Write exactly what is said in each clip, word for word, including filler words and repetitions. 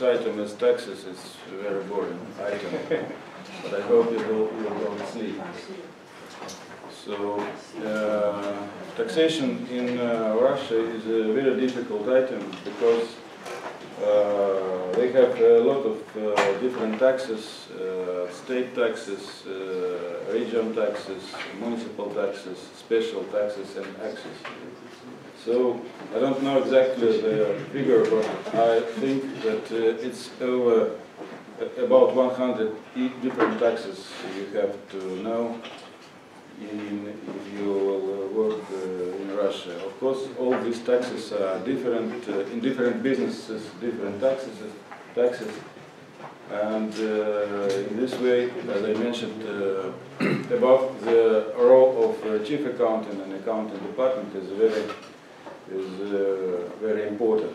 next item is taxes. It's a very boring item, but I hope you will, you will go to sleep. So, uh, taxation in uh, Russia is a very difficult item because uh, they have a lot of uh, different taxes, uh, state taxes, uh, region taxes, municipal taxes, special taxes and access. So, I don't know exactly the figure, but I think that uh, it's over about one hundred different taxes you have to know in, if you will work uh, in Russia. Of course, all these taxes are different, uh, in different businesses, different taxes, taxes. And uh, in this way, as I mentioned uh, above, the role of uh, chief accountant and accounting department is very is uh, very important.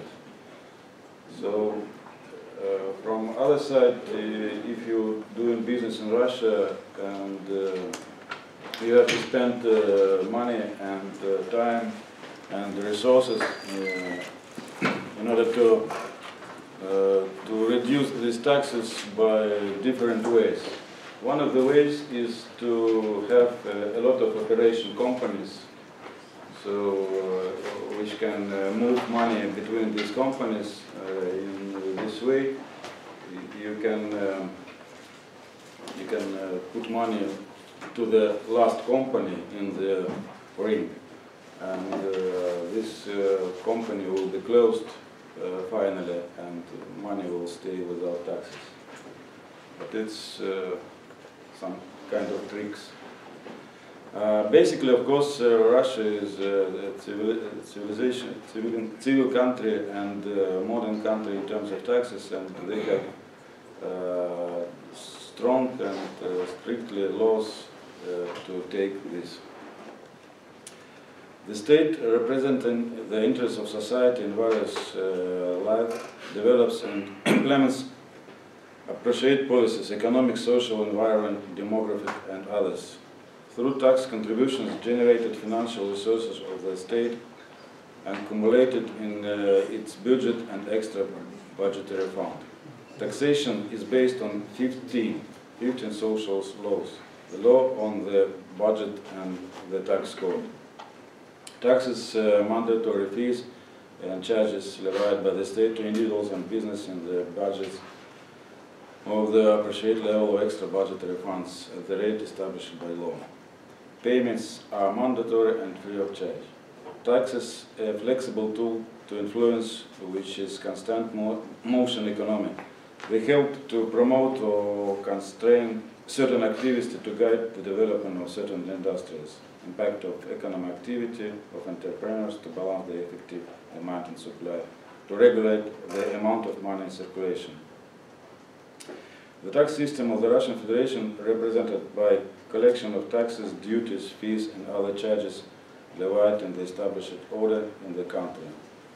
So, uh, from other side, uh, if you're doing business in Russia and uh, you have to spend uh, money and uh, time and resources uh, in order to uh, to reduce these taxes by different ways. One of the ways is to have uh, a lot of operation companies, so uh, which can uh, move money between these companies uh, in this way. You can um, you can uh, put money to the last company in the ring, and uh, this uh, company will be closed uh, finally, and money will stay without taxes. But it's uh, some kind of tricks. Uh, basically, of course, uh, Russia is uh, a civil, civilization, civil, civil country and uh, modern country in terms of taxes, and they have uh, strong and uh, strictly laws uh, to take this. The state, representing the interests of society in various uh, life, develops and implements appropriate policies, economic, social, environment, demographic, and others. Through tax contributions generated financial resources of the state and accumulated in uh, its budget and extra budgetary fund. Taxation is based on fifteen, fifteen social laws, the law on the budget and the tax code. Taxes, uh, mandatory fees and charges levied by the state to individuals and business in the budgets of the appropriate level of extra budgetary funds at the rate established by law. Payments are mandatory and free of charge. Taxes, a flexible tool to influence which is constant mo motion economy. They help to promote or constrain certain activities to guide the development of certain industries, impact of economic activity of entrepreneurs to balance the effective demand and supply, to regulate the amount of money in circulation. The tax system of the Russian Federation, represented by collection of taxes, duties, fees, and other charges levied in the established order in the country.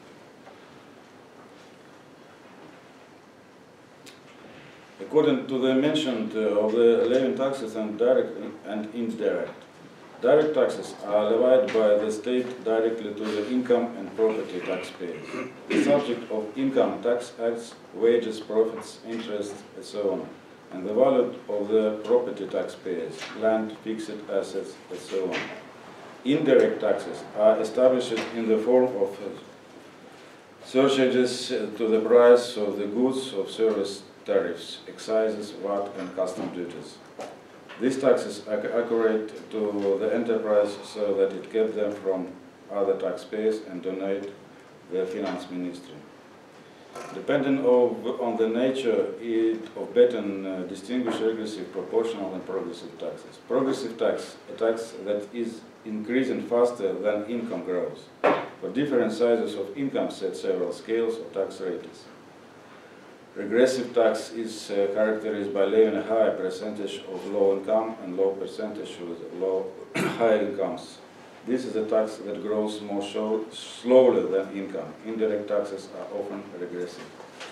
According to the mentioned uh, of the levying taxes and direct and indirect, direct taxes are levied by the state directly to the income and property taxpayers. The subject of income tax acts, wages, profits, interest, and so on, and the value of the property taxpayers, land, fixed assets, and so on. Indirect taxes are established in the form of surcharges to the price of the goods, of service tariffs, excises, V A T, and custom duties. These taxes are accurate to the enterprise so that it gets them from other taxpayers and donate the finance ministry. Depending of, on the nature it, of Betten uh, distinguish regressive, proportional, and progressive taxes. Progressive tax, a tax that is increasing faster than income grows. For different sizes of income set several scales of tax rates. Regressive tax is uh, characterized by levying a high percentage of low income and low percentage with low high incomes. This is a tax that grows more show, slowly than income. Indirect taxes are often regressive.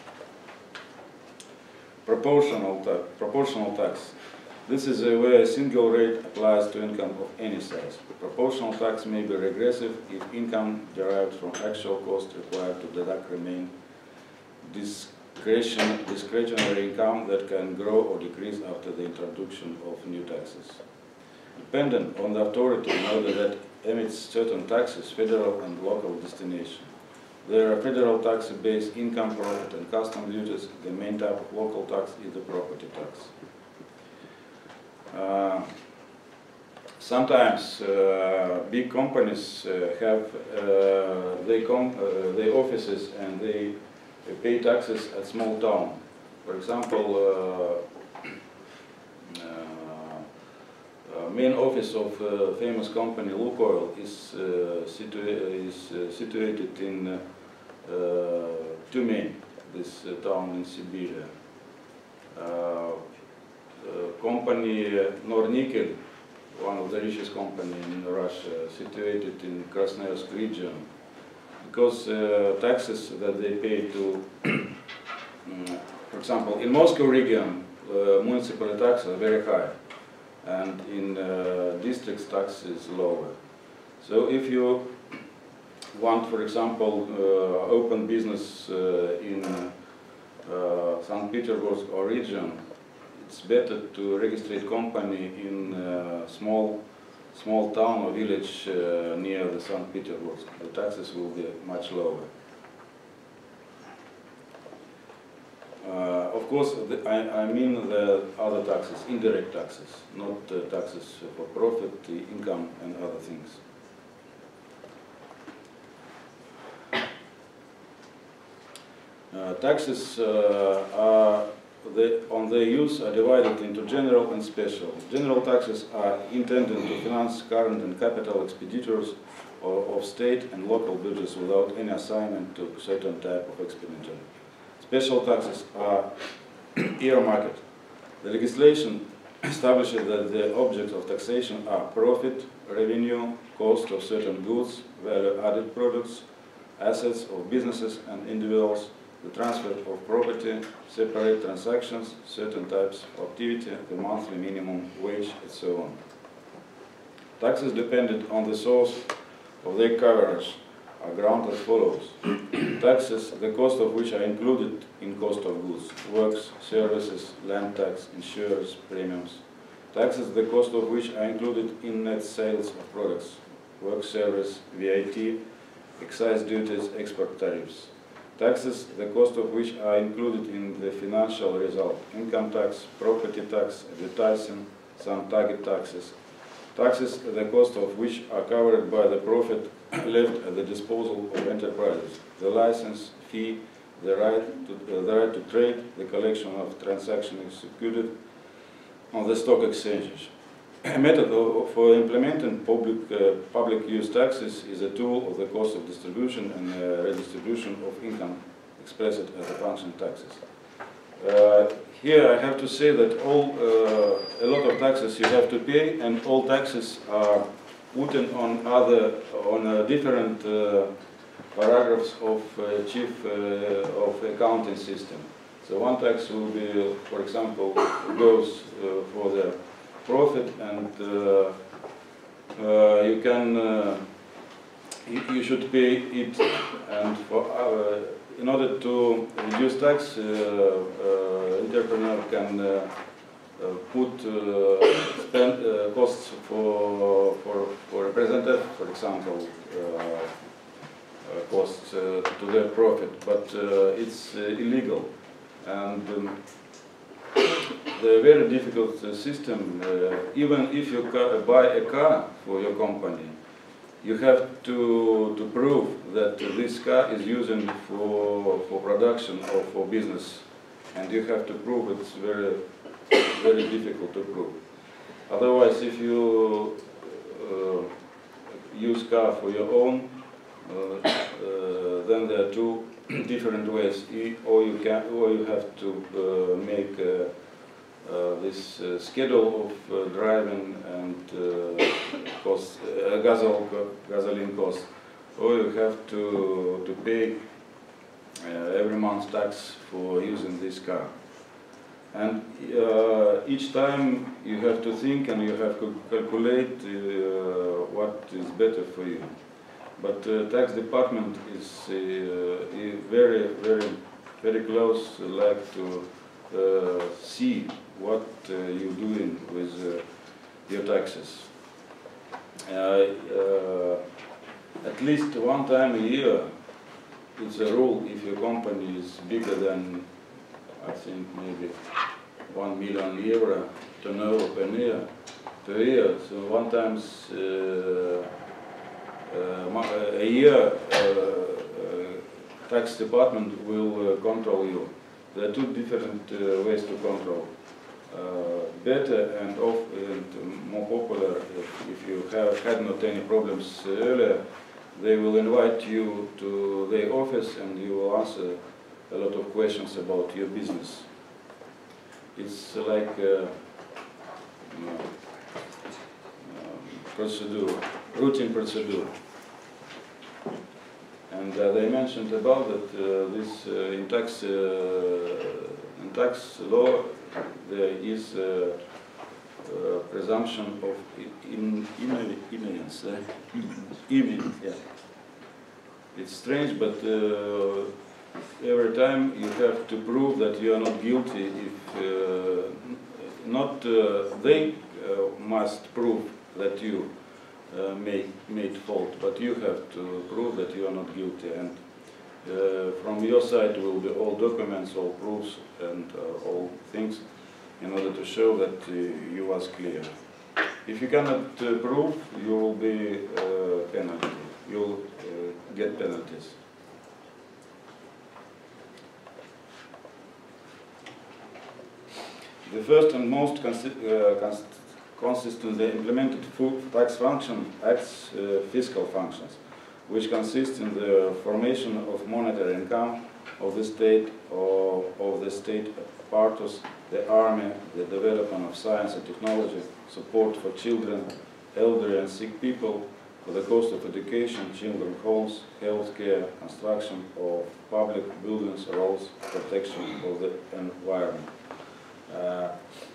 Proportional, ta proportional tax. This is a where a single rate applies to income of any size. The proportional tax may be regressive if income derived from actual cost required to deduct remain dis discretion, discretionary income that can grow or decrease after the introduction of new taxes. Dependent on the authority in order that emits certain taxes, federal and local destination. There are federal tax-based income, profit and custom duties. The main type of local tax is the property tax. Uh, sometimes uh, big companies uh, have uh, they com uh, their offices and they pay taxes at small town. For example, uh, uh, main office of uh, famous company Lukoil is uh, situa is uh, situated in uh, uh, Tyumen, this uh, town in Siberia. Uh, uh, company uh, Nornickel, one of the richest company in Russia, situated in Krasnoyarsk region, because uh, taxes that they pay to, um, for example, in Moscow region, uh, municipal taxes are very high, and in uh, districts tax is lower. So if you want, for example, uh, open business uh, in uh, Saint Petersburg or region, it's better to register company in uh, small small town or village uh, near the Saint Petersburg. The taxes will be much lower. Uh, of course, the, I, I mean the other taxes, indirect taxes, not uh, taxes for profit, income and other things. Uh, taxes uh, are The, on their use are divided into general and special. General taxes are intended to finance current and capital expenditures of, of state and local budgets without any assignment to a certain type of expenditure. Special taxes are earmarked. The legislation establishes that the objects of taxation are profit, revenue, cost of certain goods, value-added products, assets of businesses and individuals, the transfer of property, separate transactions, certain types of activity, the monthly minimum wage, and so on. Taxes dependent on the source of their coverage are grounded as follows. Taxes, the cost of which are included in cost of goods, works, services, land tax, insurance, premiums. Taxes, the cost of which are included in net sales of products, work, service, V A T, excise duties, export tariffs. Taxes, the cost of which are included in the financial result, income tax, property tax, advertising, some target taxes. Taxes, the cost of which are covered by the profit left at the disposal of enterprises, the license fee, the right to, uh, the right to trade, the collection of transactions executed on the stock exchanges. A method for implementing public, uh, public use taxes is a tool of the cost of distribution and uh, redistribution of income expressed as a function taxes. Uh, here I have to say that all, uh, a lot of taxes you have to pay, and all taxes are put on other, on uh, different uh, paragraphs of uh, chief uh, of accounting system. So one tax will be, for example, goes uh, for the profit, and uh, uh, you can uh, you, you should pay it, and for uh, in order to reduce tax, uh, uh, entrepreneur can uh, uh, put uh, spend uh, costs for for for representative, for example, uh, uh, costs uh, to their profit, but uh, it's uh, illegal, and um, the very difficult uh, system. Uh, even if you ca buy a car for your company, you have to to prove that this car is using for for production or for business, and you have to prove it's very very difficult to prove. Otherwise, if you uh, use car for your own, uh, uh, then there are two different ways. Or you can, or you have to uh, make uh, uh, this uh, schedule of uh, driving and uh, cost, uh, gasoline, gasoline cost, or you have to to pay uh, every month tax for using this car. And uh, each time you have to think and you have to calculate uh, what is better for you. But uh, tax department is uh, very, very very close, like to uh, see what uh, you're doing with uh, your taxes. Uh, uh, at least one time a year, it's a rule if your company is bigger than, I think, maybe one million euro turnover per year, per year. So one times uh, uh, a year, uh, uh, tax department will uh, control you. There are two different uh, ways to control. Uh, better and, off, and more popular, if, if you have had not any problems earlier, they will invite you to their office and you will answer a lot of questions about your business. It's like a, you know, um, procedure, routine procedure. And uh, they mentioned about that uh, this uh, in tax uh, in tax law there is a, a presumption of in, in, innocence. Uh, innocence, yeah. It's strange, but uh, every time you have to prove that you are not guilty. If uh, not, uh, they uh, must prove that you uh, made made fault, but you have to prove that you are not guilty. And uh, from your side will be all documents, all proofs, and uh, all things in order to show that uh, you was clear. If you cannot uh, prove, you will be uh, penalty. You will uh, get penalties. The first and most consi uh, cons consistently implemented full tax function acts uh, fiscal functions, which consist in the formation of monetary income of the state or of the state apparatus, the army, the development of science and technology, support for children, elderly and sick people, for the cost of education, children homes, health care, construction of public buildings, roads, protection of the environment. Uh,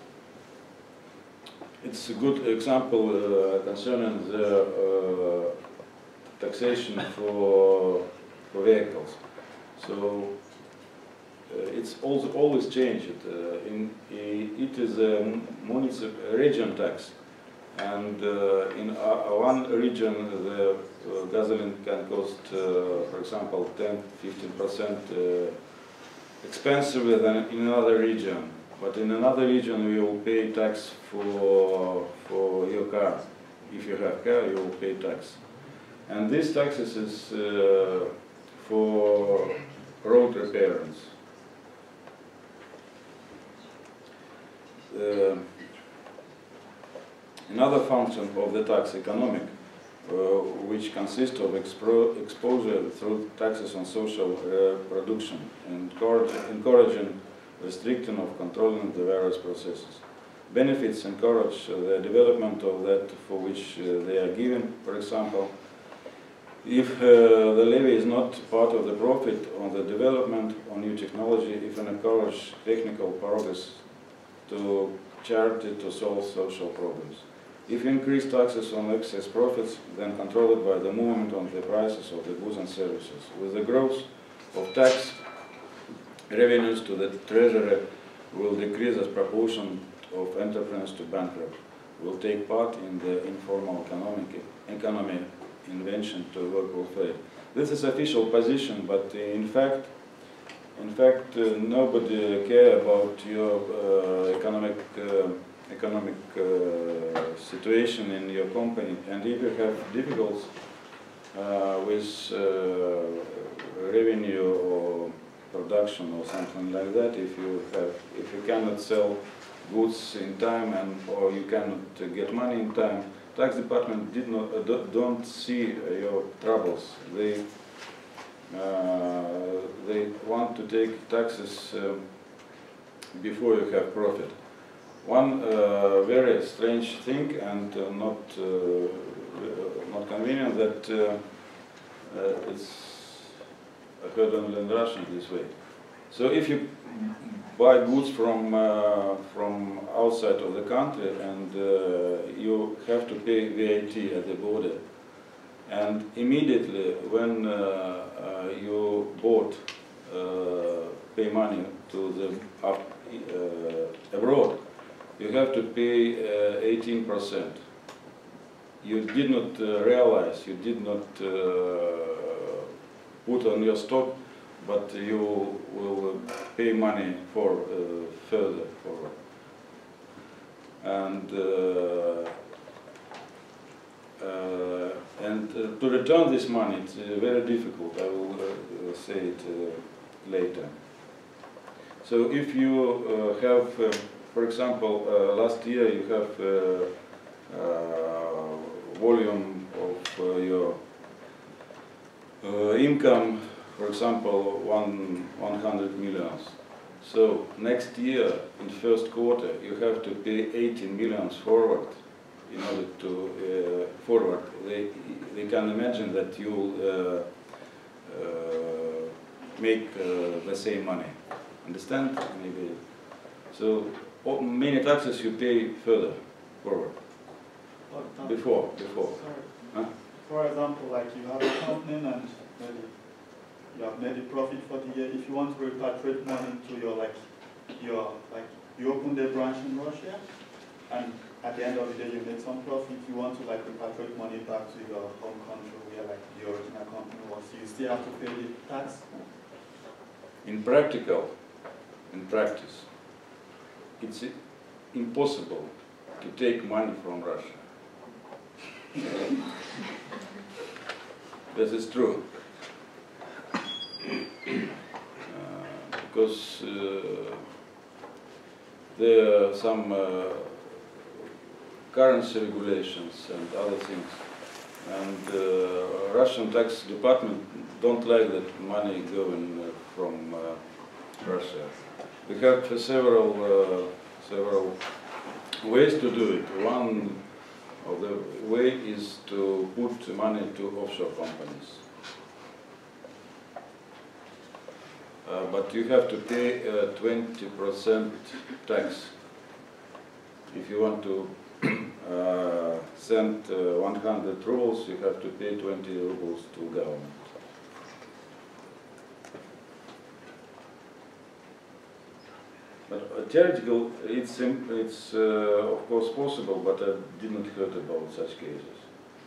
it's a good example uh, concerning the uh, taxation for, for vehicles. So uh, it's also always changed. Uh, in, it is a municipal region tax, and uh, in uh, one region the uh, gasoline can cost, uh, for example, ten to fifteen percent uh, expensive than in another region. But in another region you will pay tax for, for your car. If you have car, you will pay tax. And this taxes is uh, for road repairs. Uh, another function of the tax, economic, uh, which consists of expo exposure through taxes on social uh, production, encourage, encouraging restricting of controlling the various processes. Benefits encourage uh, the development of that for which uh, they are given. For example, if uh, the levy is not part of the profit on the development on new technology, if it encourages technical progress to charity to solve social problems. If you increase taxes on excess profits, then control it by the movement on the prices of the goods and services. With the growth of tax revenues to the treasury will decrease as proportion of entrepreneurs to bankrupt, will take part in the informal economic economy invention to work welfare. This is official position, but in fact, in fact, uh, nobody care about your uh, economic uh, economic uh, situation in your company, and if you have difficulties uh, with uh, revenue or production or something like that, if you have, if you cannot sell goods in time and or you cannot uh, get money in time, tax department did not uh, do, don't see uh, your troubles. They uh, they want to take taxes uh, before you have profit. One uh, very strange thing and uh, not uh, not convenient that uh, uh, it's I heard only in Russian this way. So if you buy goods from uh, from outside of the country and uh, you have to pay V A T at the border, and immediately when uh, uh, you bought uh, pay money to the uh, abroad, you have to pay uh, eighteen percent. You did not uh, realize, you did not uh, put on your stock, but you will pay money for uh, further forward. And uh, uh, and uh, to return this money, it's uh, very difficult. I will uh, say it uh, later. So if you uh, have, uh, for example, uh, last year you have uh, uh, volume of uh, your uh, income, for example, one one hundred millions. So next year, in first quarter, you have to pay eighteen millions forward in order to uh, forward. They they can imagine that you uh, uh, make uh, the same money. Understand? Maybe. So many taxes you pay further forward. Before, before. Huh? For example, like you have a company and maybe you have made a profit for the year. If you want to repatriate money to your like your like you opened a branch in Russia, and at the end of the day you made some profit. You want to like repatriate money back to your home country where like the original company was. You still have to pay the tax. In practical, in practice, it's impossible to take money from Russia. This is true. Uh, because uh, there are some uh, currency regulations and other things. And uh, Russian tax department don't like that money going uh, from uh, Russia. We have uh, several uh, several ways to do it. One of the way is to put money to offshore companies. Uh, but you have to pay uh, twenty percent tax. If you want to uh, send uh, one hundred rubles, you have to pay twenty rubles to government. But uh, theoretical, it's, it's uh, of course possible, but I didn't heard about such cases.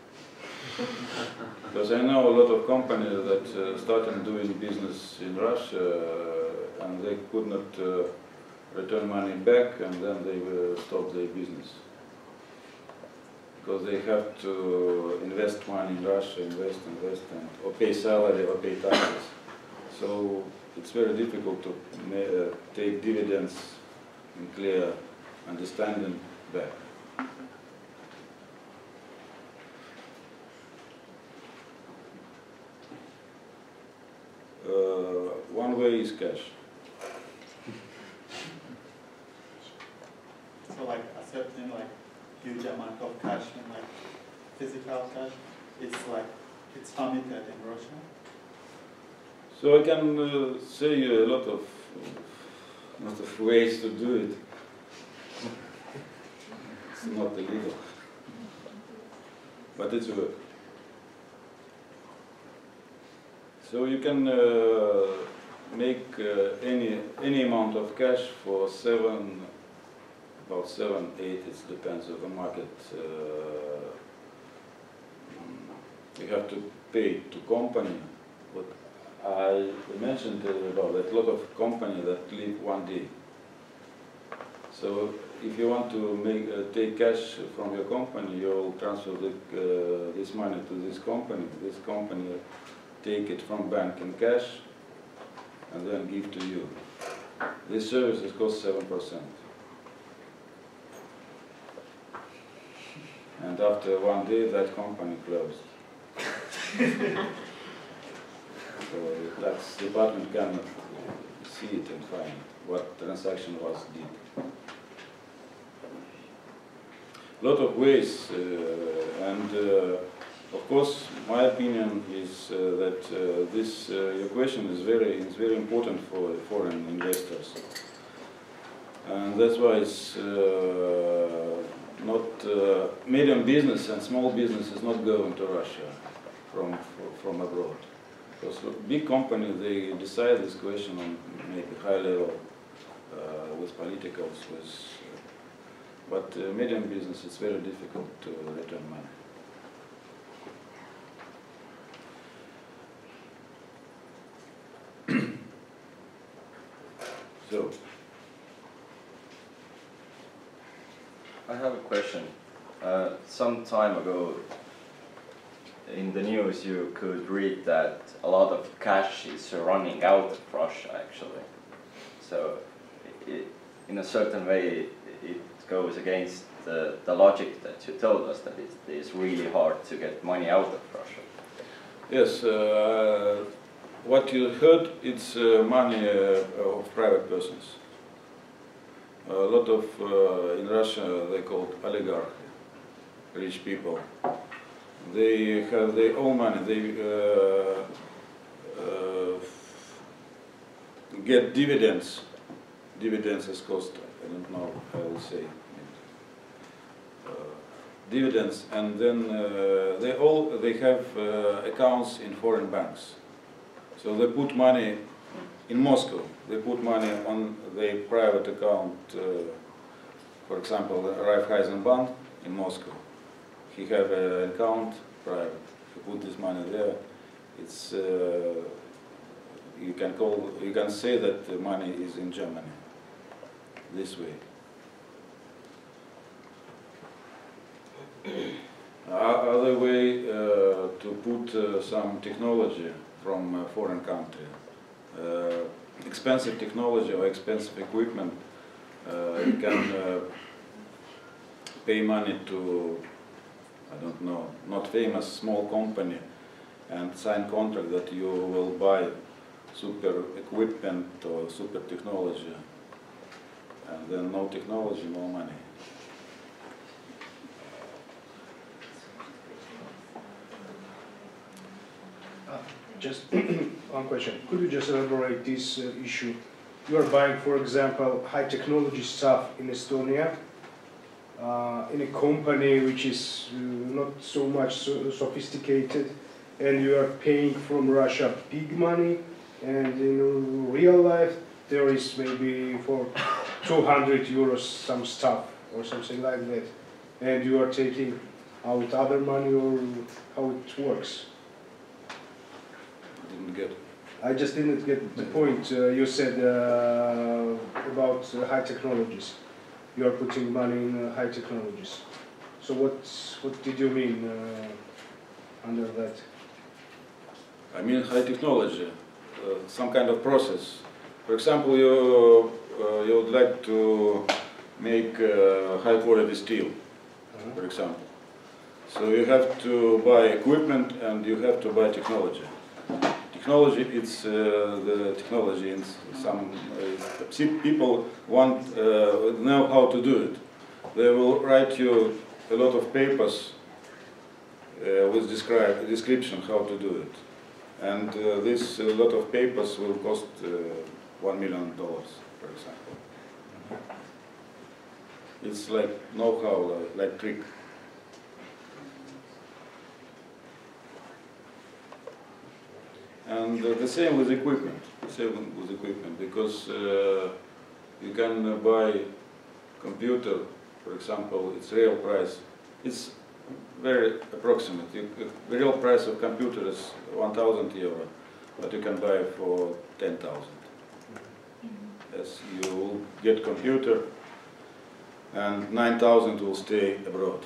Because I know a lot of companies that uh, started doing business in Russia uh, and they could not uh, return money back, and then they will stop their business. Because they have to invest money in Russia, invest, invest, and, or pay salary or pay taxes. So it's very difficult to uh, take dividends in clear understanding back. Uh, one way is cash. So like accepting like huge amount of cash and like physical cash, it's like it's permitted in Russia. So I can uh, say you a lot of lot of ways to do it. It's not illegal, but it's work. So you can uh, make uh, any any amount of cash for seven, about seven, eight. It depends on the market. Uh, you have to pay to company, but I mentioned about that. A lot of companies that live one day. So if you want to make uh, take cash from your company, you will transfer the, uh, this money to this company. This company take it from bank in cash and then give to you. This service is cost seven percent. And after one day, that company closed. So the tax department cannot see it and find what transaction was did. A lot of ways, uh, and uh, of course, my opinion is uh, that uh, this uh, your question is very is very important for foreign investors, and that's why it's uh, not uh, medium business and small business is not going to Russia from from abroad. Because big companies, they decide this question on maybe high level uh, with politicals, with, uh, but uh, medium business, it's very difficult to return money. So, I have a question. Uh, some time ago, in the news, you could read that a lot of cash is running out of Russia, actually. So, it, in a certain way, it goes against the, the logic that you told us, that it is really hard to get money out of Russia. yes, uh, what you heard, it's uh, money uh, of private persons. A lot of, uh, in Russia, they call it oligarchy, rich people. They have their own money, they uh, uh, get dividends. Dividends is cost, I don't know how to say. Uh, dividends, and then uh, they all, they have uh, accounts in foreign banks. So they put money in Moscow. They put money on their private account, uh, for example, Raiffeisenbank in Moscow. He have an account private. If you put this money there, it's uh, you can call, you can say that the money is in Germany. This way. Uh, other way uh, to put uh, some technology from a foreign country. Uh, expensive technology or expensive equipment, uh, you can uh, pay money to, I don't know, not famous small company and sign contract that you will buy super equipment or super technology, and then no technology, no money. Just one question. Could you just elaborate this uh, issue? You are buying, for example, high technology stuff in Estonia, uh, in a company which is uh, not so much so sophisticated, and you are paying from Russia big money, and in real life there is maybe for two hundred euros some stuff or something like that, and you are taking out other money, or how it works? Didn't get. I just didn't get the point. Uh, you said uh, about uh, high technologies. You are putting money in uh, high technologies. So what what did you mean uh, under that? I mean high technology, uh, some kind of process. For example, you uh, you would like to make uh, high quality steel, uh-huh. for example. So you have to buy equipment and you have to buy technology. Technology, it's uh, the technology in some uh, people want uh, know how to do it. They will write you a lot of papers uh, with describe description how to do it, and uh, this a lot of papers will cost uh, one million dollars, for example. It's like know-how, like, like trick. And uh, the same with equipment, the same with equipment, because uh, you can uh, buy computer, for example, its real price, it's very approximate. You, the real price of computer is one thousand euro, but you can buy for ten thousand. Yes, you will get computer, and nine thousand will stay abroad,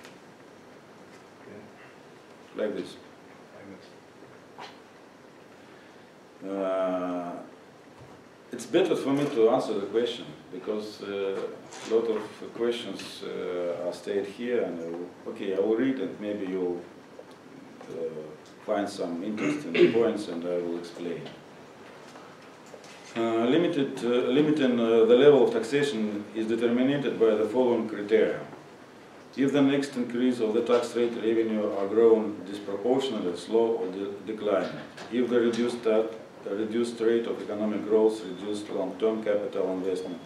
like this. Uh, it's better for me to answer the question, because uh, a lot of questions uh, are stated here, and I will, okay, I will read it, maybe you'll uh, find some interesting points and I will explain. Uh, limited, uh, limiting uh, the level of taxation is determined by the following criteria. If the next increase of the tax rate revenue are grown disproportionately, slow or de declining. If the reduced, uh, reduced rate of economic growth, reduced long-term capital investment,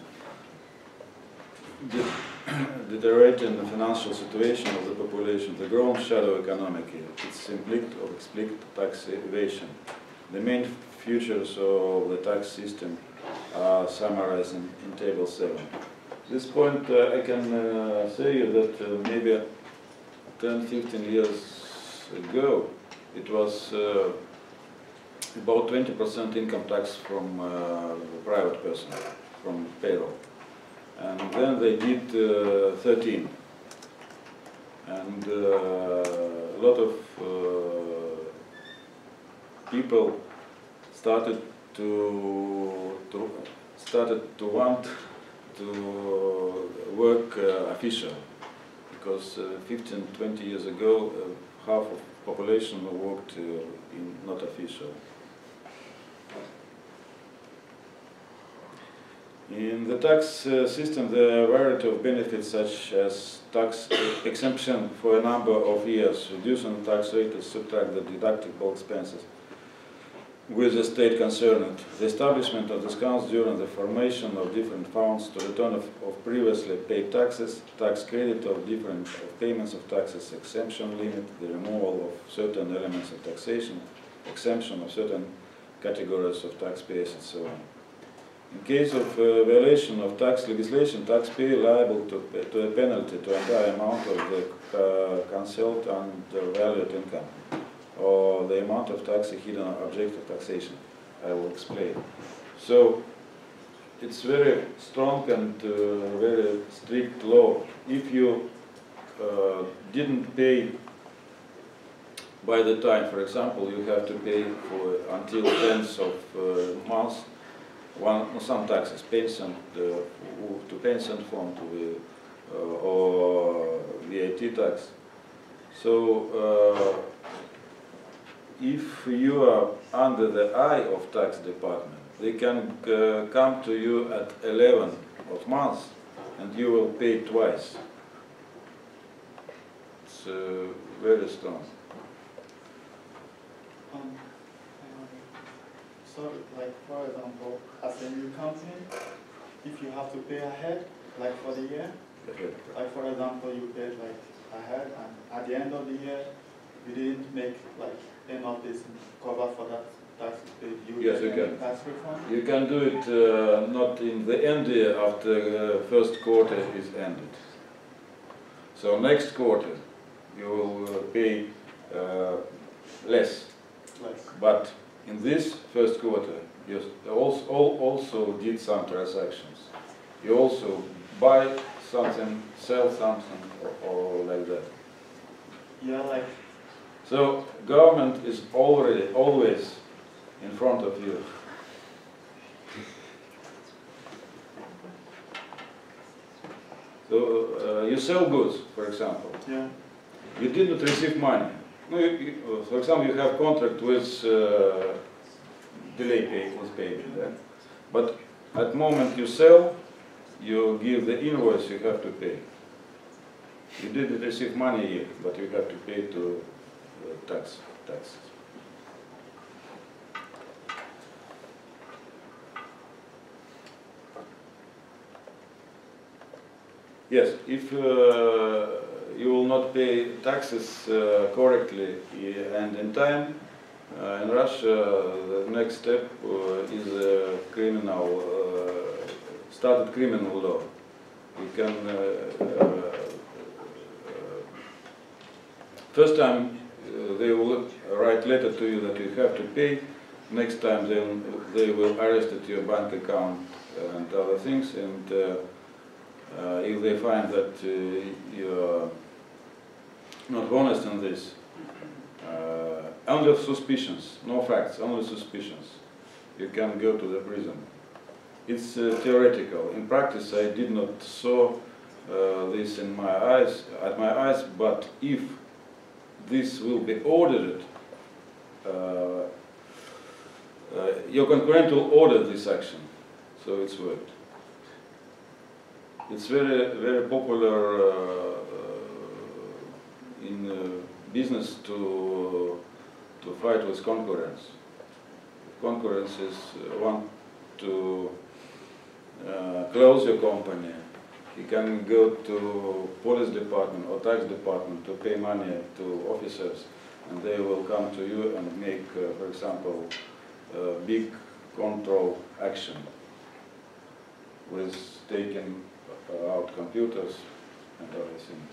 de deteriorating the financial situation of the population, the growing shadow economic, its implicit or explicit tax evasion, The main features of the tax system are summarized in, in table seven. At this point, uh, I can uh, say you that uh, maybe ten, fifteen years ago, it was uh, about twenty percent income tax from uh, the private person, from payroll. And then they did uh, thirteen. And uh, a lot of uh, people started to, to started to want to work uh, official, because uh, fifteen, twenty years ago, uh, half of population worked uh, in not official. In the tax uh, system, there are a variety of benefits such as tax exemption for a number of years, reducing the tax rate to subtract the deductible expenses with the state concerned, the establishment of discounts during the formation of different funds to return of, of previously paid taxes, tax credit of different of payments of taxes, exemption limit, the removal of certain elements of taxation, exemption of certain categories of taxpayers, and so on. In case of uh, violation of tax legislation, taxpayer liable to, to a penalty to entire amount of the uh, cancelled undervalued income, or the amount of tax a hidden object of taxation. I will explain. So it's very strong and uh, very strict law. If you uh, didn't pay by the time, for example, you have to pay for until tenth of uh, month one some taxes, pension uh, to pension fund to uh, or V A T tax. So. Uh, If you are under the eye of tax department, they can uh, come to you at eleven of months, and you will pay twice. It's uh, very strong. Um, so, like for example, as a new company, if you have to pay ahead, like for the year, like for example, you paid like ahead, and at the end of the year, you didn't make like enough this cover for that tax. You yes, you can. Tax refund? You can do it uh, not in the end year after the first quarter is ended. So next quarter you will uh, pay uh, less. Less. But in this first quarter, you also, also did some transactions. You also buy something, sell something, or, or like that. Yeah, like. So government is already always in front of you. So uh, you sell goods, for example. Yeah. You didn't receive money. No, you, you, for example, you have contract with uh, delay pay with payment. Yeah? But at the moment you sell, you give the invoice, you have to pay. You didn't receive money yet, but you have to pay to uh, tax taxes. Yes, if uh, you will not pay taxes uh, correctly and in time, uh, in Russia, the next step uh, is a criminal, uh, started criminal law. You can, uh, uh, first time uh, they will write letter to you that you have to pay. Next time they will, they will arrest your bank account and other things. And uh, uh, if they find that uh, you're not honest in this, uh, only suspicions, no facts, only suspicions, you can go to the prison. It's uh, theoretical. In practice, I did not saw uh, this in my eyes, at my eyes. But if this will be ordered, uh, uh, your concurrent will order this action, so it's worked. It's very, very popular uh, uh, in uh, business to to fight with concurrents. If concurrents is uh, want to uh, close your company, you can go to police department or tax department to pay money to officers, and they will come to you and make, uh, for example, uh, big control action with taking uh, out computers and other things.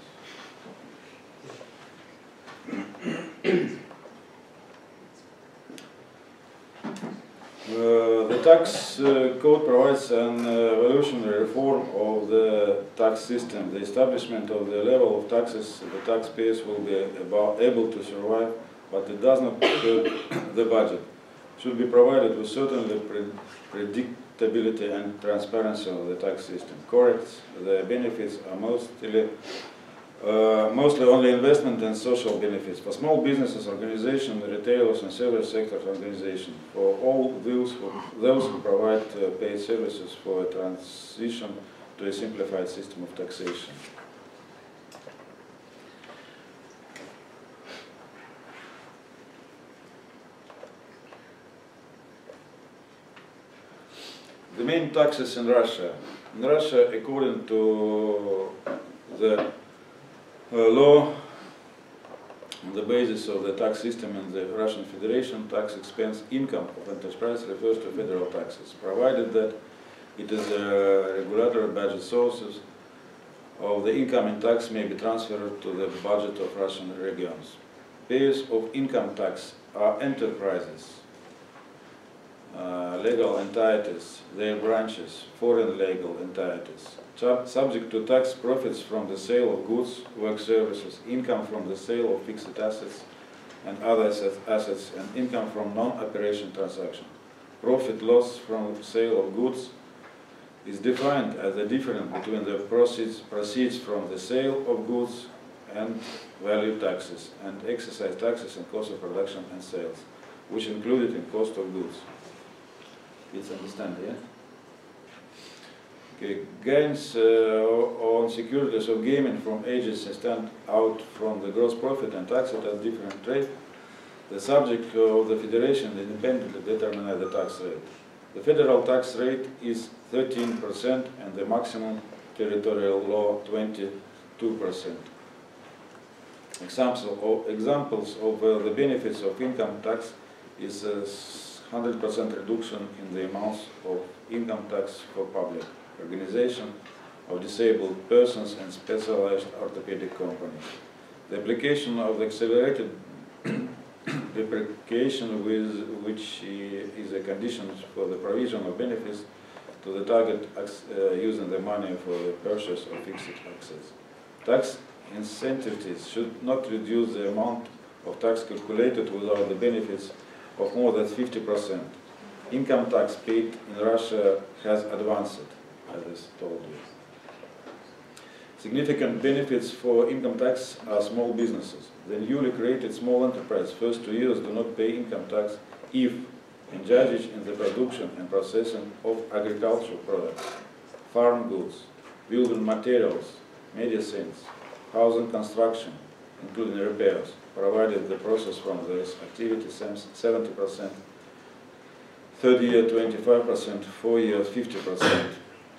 Uh, the tax uh, code provides an uh, evolutionary reform of the tax system. The establishment of the level of taxes the taxpayers will be about able to survive, but it does not curb the budget. Should be provided with certainly pre predictability and transparency of the tax system. Correct, the benefits are mostly Uh, mostly only investment and social benefits for small businesses, organizations, retailers, and service sector organizations. For all those who, those who provide uh, paid services for a transition to a simplified system of taxation. The main taxes in Russia. In Russia, according to the Uh, law, on the basis of the tax system in the Russian Federation, tax expense income of enterprise refers to federal taxes, provided that it is a regulatory budget sources of the income and tax may be transferred to the budget of Russian regions. Payers of income tax are enterprises, uh, legal entities, their branches, foreign legal entities, subject to tax profits from the sale of goods, work services, income from the sale of fixed assets and other assets, and income from non-operation transactions. Profit loss from sale of goods is defined as the difference between the proceeds, proceeds from the sale of goods and value taxes, and excise taxes and cost of production and sales, which included in cost of goods. Please understand, yeah? Okay. Gains uh, on securities of gaming from agencies stand out from the gross profit and tax it at different rate. The subject of the federation independently determines the tax rate. The federal tax rate is thirteen percent and the maximum territorial law twenty-two percent. Examples of, examples of uh, the benefits of income tax is a one hundred percent reduction in the amounts of income tax for public organization of disabled persons and specialized orthopedic companies. The application of the accelerated depreciation, with which is a condition for the provision of benefits to the target uh, using the money for the purchase of fixed assets. Tax incentives should not reduce the amount of tax calculated without the benefits of more than fifty percent. Income tax paid in Russia has advanced, as I told you. Significant benefits for income tax are small businesses. The newly created small enterprise first two years do not pay income tax if engaged in the production and processing of agricultural products, farm goods, building materials, medicines, housing construction, including repairs, provided the process from this activity seventy percent, third year twenty-five percent, four years fifty percent.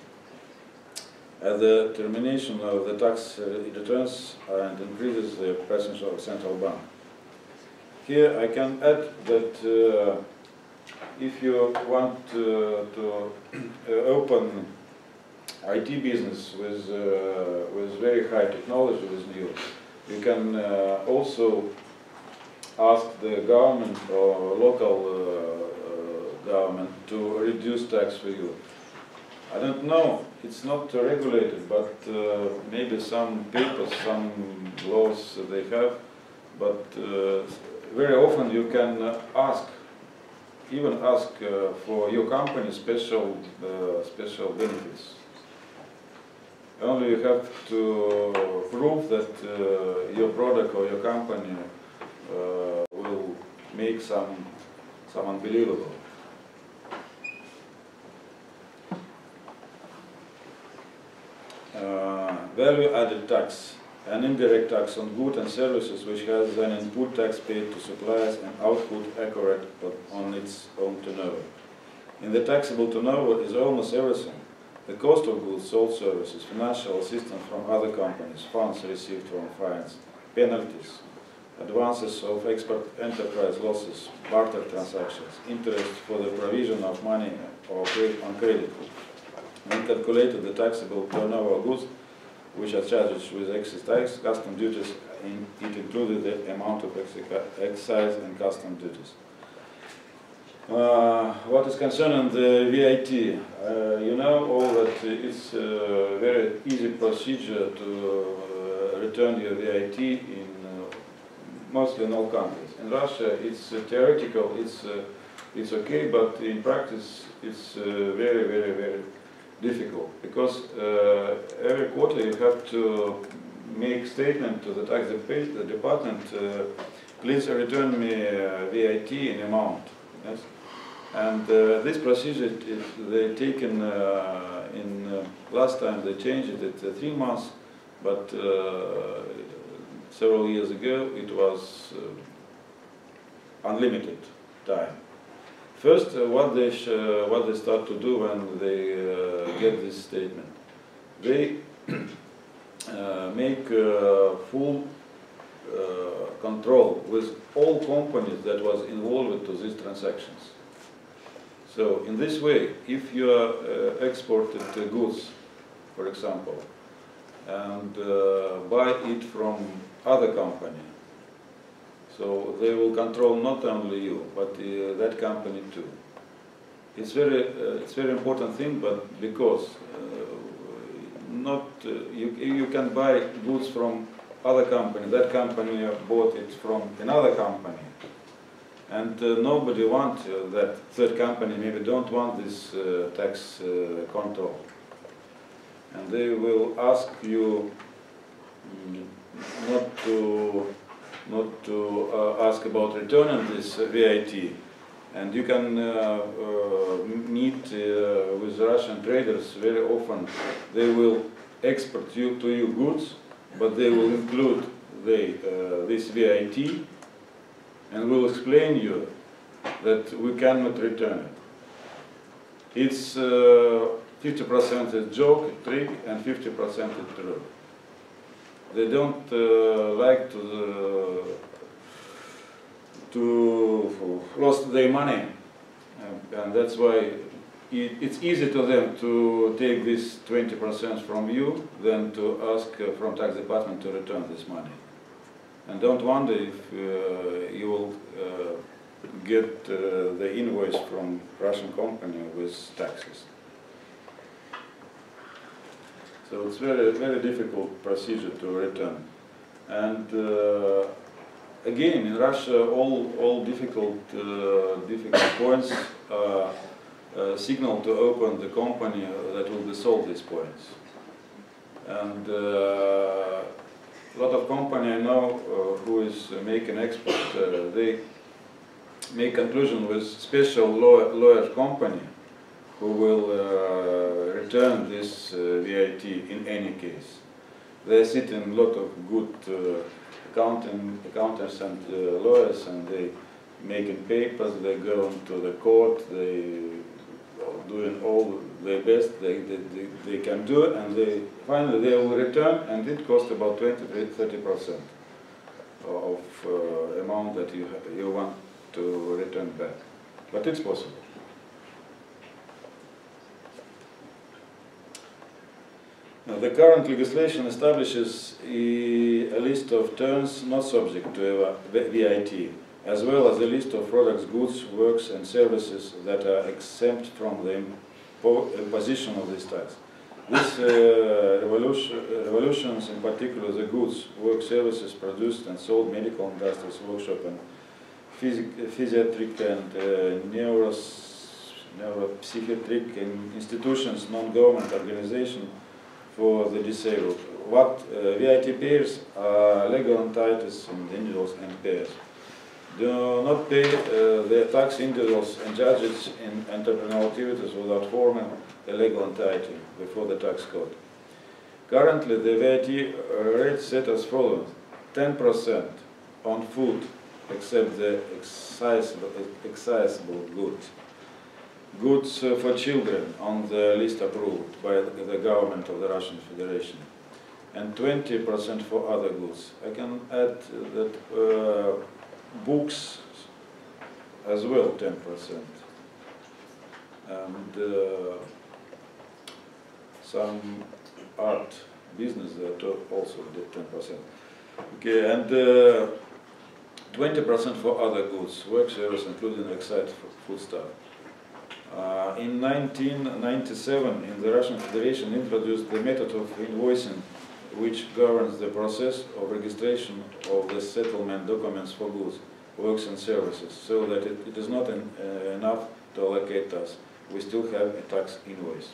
At the termination of the tax, uh, it returns and increases the percentage of central bank. Here I can add that uh, if you want uh, to uh, open I T business with, uh, with very high technology with you, you can uh, also ask the government or local uh, uh, government to reduce tax for you. I don't know, it's not uh, regulated, but uh, maybe some papers, some laws they have, but uh, very often you can uh, ask, even ask uh, for your company special, uh, special benefits. Only you have to prove that uh, your product or your company uh, will make some, some unbelievable. Uh, value-added tax, an indirect tax on goods and services which has an input tax paid to suppliers and output accurate on its own turnover. In the taxable turnover is almost everything. The cost of goods, sold services, financial assistance from other companies, funds received from fines, penalties, advances of export enterprise losses, barter transactions, interest for the provision of money or credit on credit. When calculated the taxable turnover of goods, which are charged with excise tax, custom duties, in, it included the amount of excise and custom duties. Uh, what is concerning the V I T, uh, you know all that it's a very easy procedure to uh, return your V I T in uh, mostly in all countries. In Russia, it's uh, theoretical, it's uh, it's okay, but in practice, it's uh, very, very, very difficult because uh, every quarter you have to make statement to the tax department. Uh, please return me uh, V I T in amount. Yes? And uh, this procedure, is, they taken uh, in uh, last time they changed it at uh, three months, but uh, several years ago it was uh, unlimited time. First, uh, what they sh uh, what they start to do when they uh, get this statement, they uh, make uh, full uh, control with all companies that was involved to these transactions. So in this way, if you are uh, exported uh, goods, for example, and uh, buy it from other company, so they will control not only you, but uh, that company too. It's very, uh, it's very important thing, but because uh, not uh, you, you can buy goods from other company, that company bought it from another company, and uh, nobody wants uh, that third company maybe don't want this uh, tax uh, control, and they will ask you mm, not to. not to uh, ask about returning this uh, V I T. And you can uh, uh, meet uh, with Russian traders very often. They will export you to you goods, but they will include the, uh, this V I T and will explain you that we cannot return it. It's fifty percent uh, a joke, trick, and fifty percent is true. They don't uh, like to the, to lost their money, uh, and that's why it, it's easy to them to take this twenty percent from you than to ask uh, from tax department to return this money. And don't wonder if uh, you will uh, get uh, the invoice from Russian company with taxes. So it's very, very difficult procedure to return. And uh, again, in Russia, all, all difficult, uh, difficult points uh, uh, signal to open the company that will solve these points. And uh, a lot of company I know uh, who is making export, uh, they make conclusion with special lawyer, lawyer company who will uh, return this uh, V I T in any case. They sit in a lot of good uh, accounting, accountants and uh, lawyers, and they making papers, they go into the court, they are doing all their best they, they, they, they can do, and they finally they will return, and it costs about twenty to thirty percent of uh, amount that you, you want to return back. But it's possible. Now, the current legislation establishes a, a list of terms not subject to V I T, as well as a list of products, goods, works and services that are exempt from the imposition of this tax. These uh, revolution, revolutions, in particular the goods, work, services produced and sold, medical industries, workshop and physiatric and uh, neuros, neuropsychiatric institutions, non-government organizations, for the disabled. What uh, V I T payers are legal entities individuals and payers. Do not pay uh, their tax individuals and judges in entrepreneurial activities without forming a legal entity before the tax code. Currently, the V I T rate set as follows: ten percent on food, except the excisable, excisable goods. Goods uh, for children on the list approved by the government of the Russian Federation, and twenty percent for other goods. I can add that uh, books as well, ten percent. And uh, some art business that also did ten percent. Okay, and uh, twenty percent for other goods, work service, including excise foodstuff. Uh, in nineteen ninety-seven, in the Russian Federation introduced the method of invoicing, which governs the process of registration of the settlement documents for goods, works and services, so that it, it is not en, uh, enough to allocate tax. We still have a tax invoice.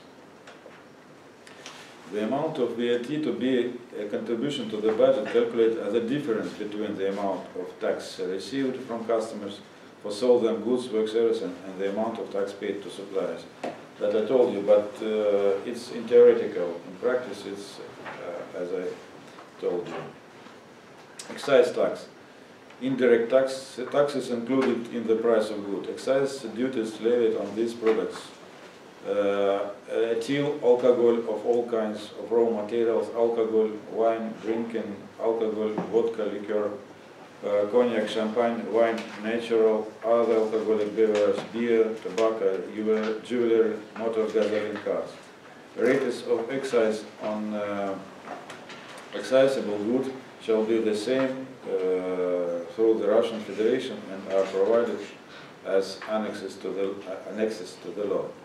The amount of V A T to be a contribution to the budget calculated as a difference between the amount of tax received from customers for sold them goods, work, service, and, and the amount of tax paid to suppliers. That I told you, but uh, it's in theoretical. In practice, it's uh, as I told you. Excise tax. Indirect tax taxes included in the price of good. Excise duties levied on these products. Uh, ethyl alcohol of all kinds of raw materials, alcohol, wine, drinking, alcohol, vodka, liquor, uh, cognac, champagne, wine, natural, other alcoholic beverages, beer, tobacco, jewelry, motor gasoline cars. Rates of excise on uh, excisable goods shall be the same uh, through the Russian Federation and are provided as annexes to the, uh, annexes to the law.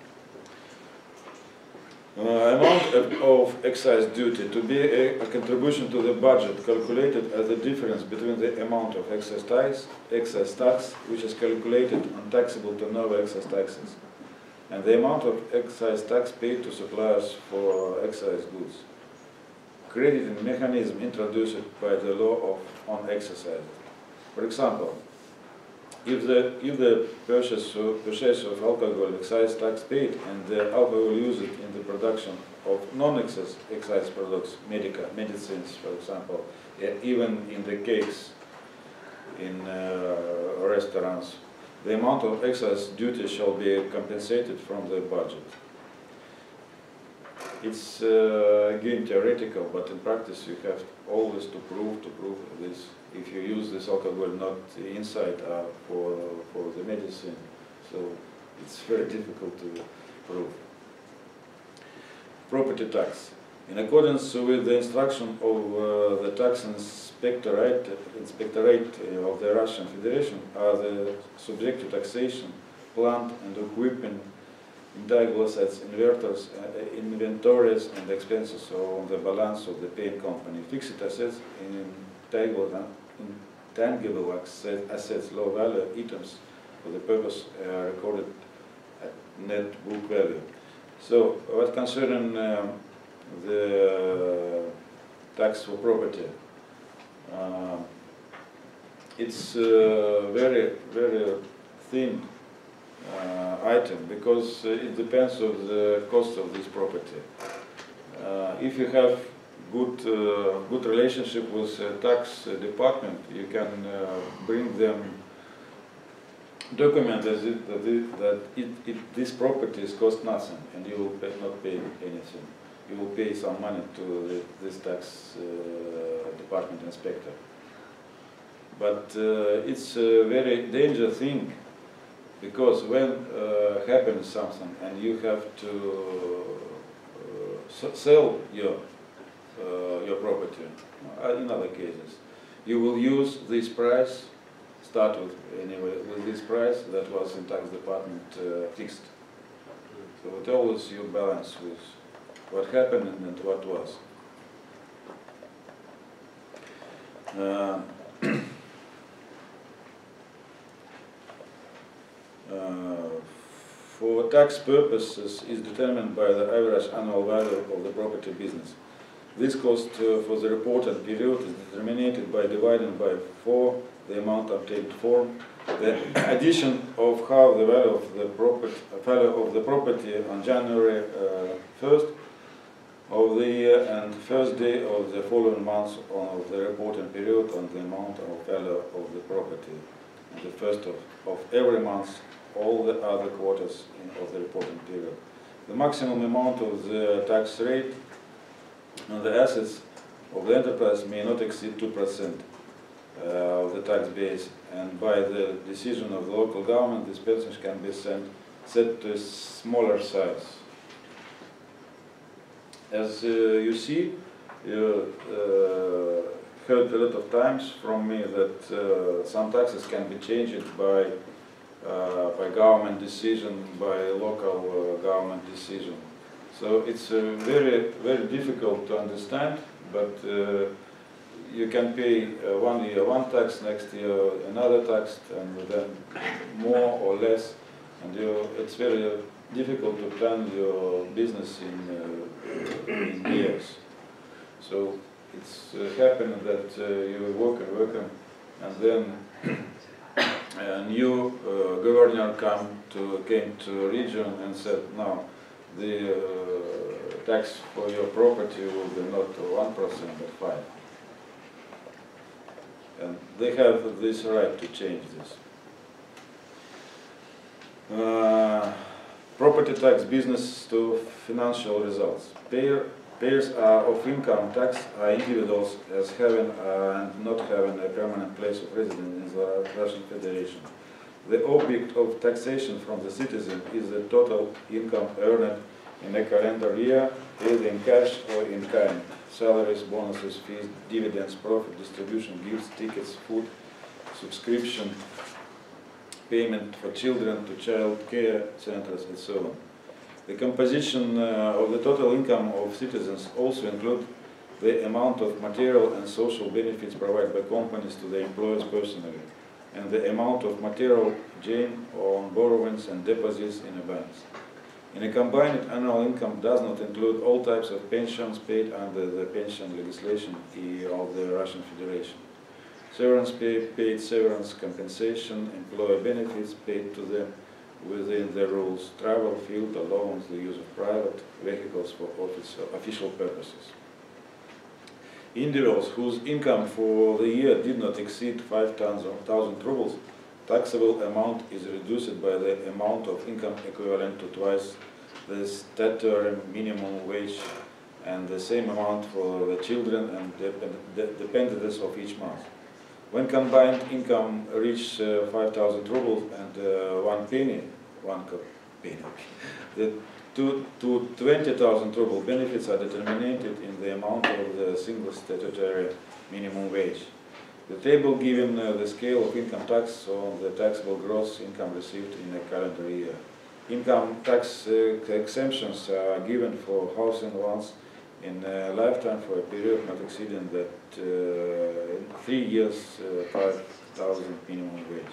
Uh, amount of, of excise duty to be a, a contribution to the budget calculated as the difference between the amount of excise tax, excise tax, which is calculated on taxable turnover excise taxes, and the amount of excise tax paid to suppliers for excise goods. Crediting mechanism introduced by the law of on exercise. For example, if the if the purchase of, purchase of alcohol excise tax paid and the alcohol used in the production of non-excise excise products, medica, medicines, for example, even in the cakes in uh, restaurants, the amount of excise duty shall be compensated from the budget. It's uh, again theoretical, but in practice you have always to prove to prove this. If you use this alcohol not inside uh, for for the medicine, so it's very difficult to prove. Property tax. In accordance with the instruction of uh, the tax inspectorate, inspectorate of the Russian Federation, are the subject to taxation plant and equipment, intangible assets, inverters, uh, inventories, and expenses on the balance of the paying company. Fixed assets, intangible, intangible assets, low value items for the purpose are recorded at net book value. So, what concerning um, the tax for property, uh, it's uh, very, very thin uh, item because uh, it depends on the cost of this property. Uh, if you have good, uh, good relationship with the tax department, you can uh, bring them document as it, that, it, that it, it, this property is cost nothing and you will pay, not pay anything. You will pay some money to the, this tax uh, department inspector. But uh, it's a very dangerous thing because when uh, happens something and you have to uh, sell your, uh, your property, uh, in other cases, you will use this price, start with anyway with this price that was in tax department uh, fixed. So it always you balance with what happened and what was. Uh, uh, for tax purposes is determined by the average annual value of the property business. This cost uh, for the reported period is determined by dividing by four the amount obtained for the addition of how the value of the property value of the property on January uh, first of the year and first day of the following month of the reporting period on the amount of value of the property and the first of, of every month all the other quarters in, of the reporting period. The maximum amount of the tax rate on the assets of the enterprise may not exceed two percent uh, of the tax base, and by the decision of the local government, this percentage can be sent, set to a smaller size. As uh, you see, you uh, heard a lot of times from me that uh, some taxes can be changed by uh, by government decision, by local uh, government decision. So it's uh, very very difficult to understand, but uh, you can pay uh, one year one tax, next year another tax, and then more or less, and you, it's very difficult to plan your business in, uh, in years. So it's uh, happened that uh, you work and work and then a new uh, governor come to, came to region and said, no, the uh, tax for your property will be not one percent but five. And they have this right to change this. Uh, property tax business to financial results. Payer, payers are of income tax are individuals as having uh, and not having a permanent place of residence in the Russian Federation. The object of taxation from the citizen is the total income earned in a calendar year, either in cash or in kind. Salaries, bonuses, fees, dividends, profit distribution, gifts, tickets, food, subscription, payment for children to child care centers, and so on. The composition uh, of the total income of citizens also include the amount of material and social benefits provided by companies to their employees personally, and the amount of material gain on borrowings and deposits in a banks. In a combined annual income does not include all types of pensions paid under the pension legislation of the Russian Federation. Severance pay, paid severance compensation, employer benefits paid to them within the rules, travel, field allowance, the use of private vehicles for office, official purposes. Individuals whose income for the year did not exceed five thousand rubles, taxable amount is reduced by the amount of income equivalent to twice the statutory minimum wage and the same amount for the children and dep dependents of each month. When combined income reaches uh, five thousand rubles and uh, one penny, one penny, the two to twenty thousand ruble benefits are determined in the amount of the single statutory minimum wage. The table given uh, the scale of income tax on the taxable gross income received in a calendar year. Income tax uh, exemptions are given for housing loans in a lifetime for a period not exceeding that uh, in three years uh, five thousand minimum wage.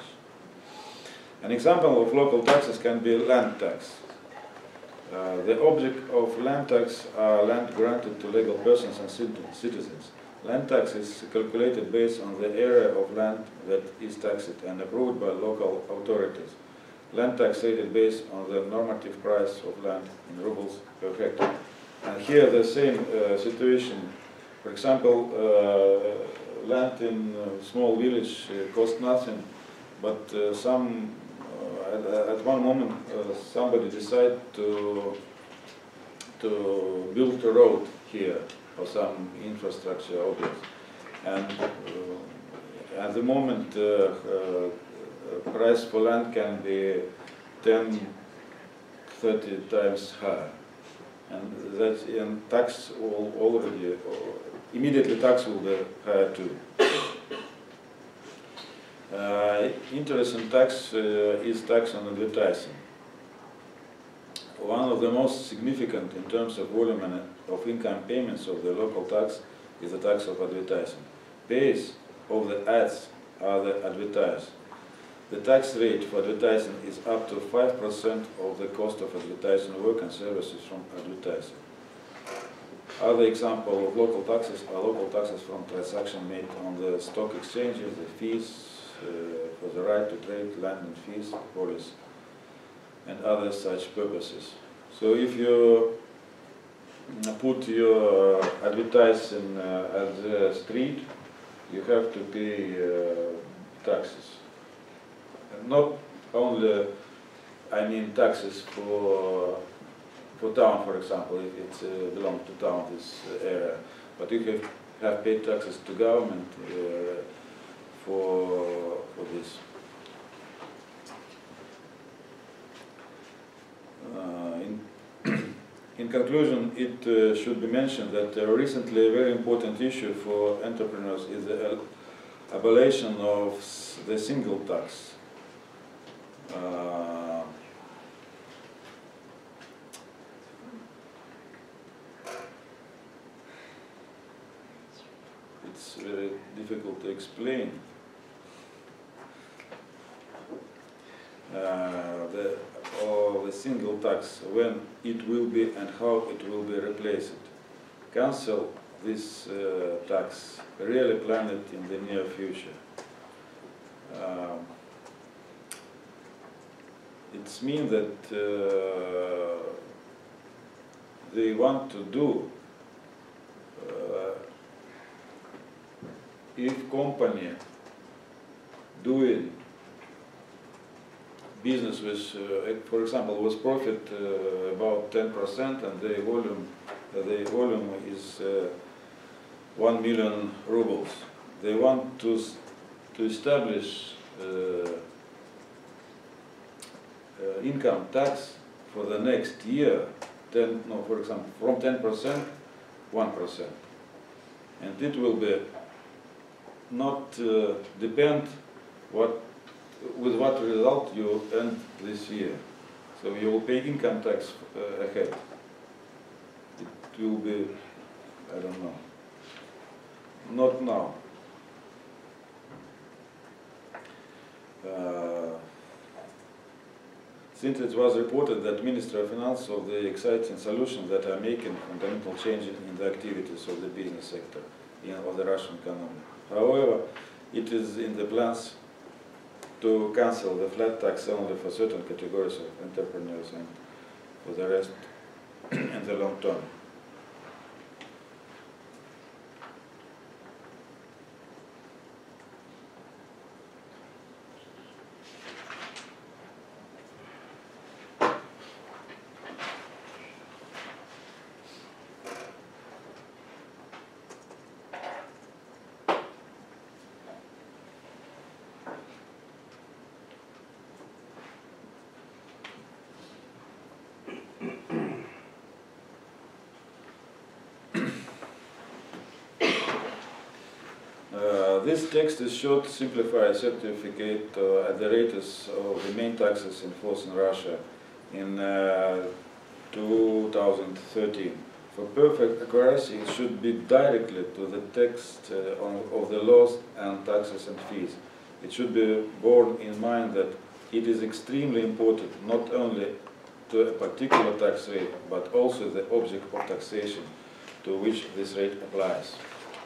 An example of local taxes can be land tax. Uh, the object of land tax are land granted to legal persons and citizens. Land tax is calculated based on the area of land that is taxed and approved by local authorities. Land tax is based on the normative price of land in rubles per hectare. And here the same uh, situation. For example, uh, land in a small village uh, costs nothing, but uh, some uh, at, at one moment uh, somebody decided to to build a road here or some infrastructure objects, and uh, at the moment uh, uh, price for land can be ten, thirty times higher. And that's in tax will already, uh, immediately tax will be higher too. Uh, interesting tax uh, is tax on advertising. One of the most significant in terms of volume and of income payments of the local tax is the tax of advertising. Payers of the ads are the advertisers. The tax rate for advertising is up to five percent of the cost of advertising work and services from advertising. Other examples of local taxes are local taxes from transactions made on the stock exchanges, the fees uh, for the right to trade, land and fees, policy, and other such purposes. So if you put your advertising uh, at the street, you have to pay uh, taxes. Not only, I mean, taxes for for town, for example, if it uh, belongs to town, this area, but you have have paid taxes to government uh, for, for this. Uh, in, in conclusion, it uh, should be mentioned that uh, recently a very important issue for entrepreneurs is the abolition of the single tax. Uh, it's very difficult to explain. Uh, the, or the single tax, when it will be and how it will be replaced. Cancel this uh, tax, really plan it in the near future. Um, it's mean that uh, they want to do uh, if company doing business with, uh, for example, with profit uh, about ten percent and the volume, uh, the volume is uh, one million rubles. They want to to establish uh, uh, income tax for the next year. Ten, no, for example, from ten percent, one percent, and it will be not uh, depend what. With what result you end this year. So you will pay income tax uh, ahead. It will be, I don't know, not now. Uh, since it was reported that Ministry of Finance of the exciting solutions that are making fundamental changes in the activities of the business sector in, of the Russian economy. However, it is in the plans to cancel the flat tax only for certain categories of entrepreneurs and for the rest in the long term. Uh, this text is short, simplified certificate uh, at the rates of the main taxes in force in Russia in uh, two thousand thirteen. For perfect accuracy, it should be directly to the text uh, on, of the laws and taxes and fees. It should be borne in mind that it is extremely important not only to a particular tax rate, but also the object of taxation to which this rate applies.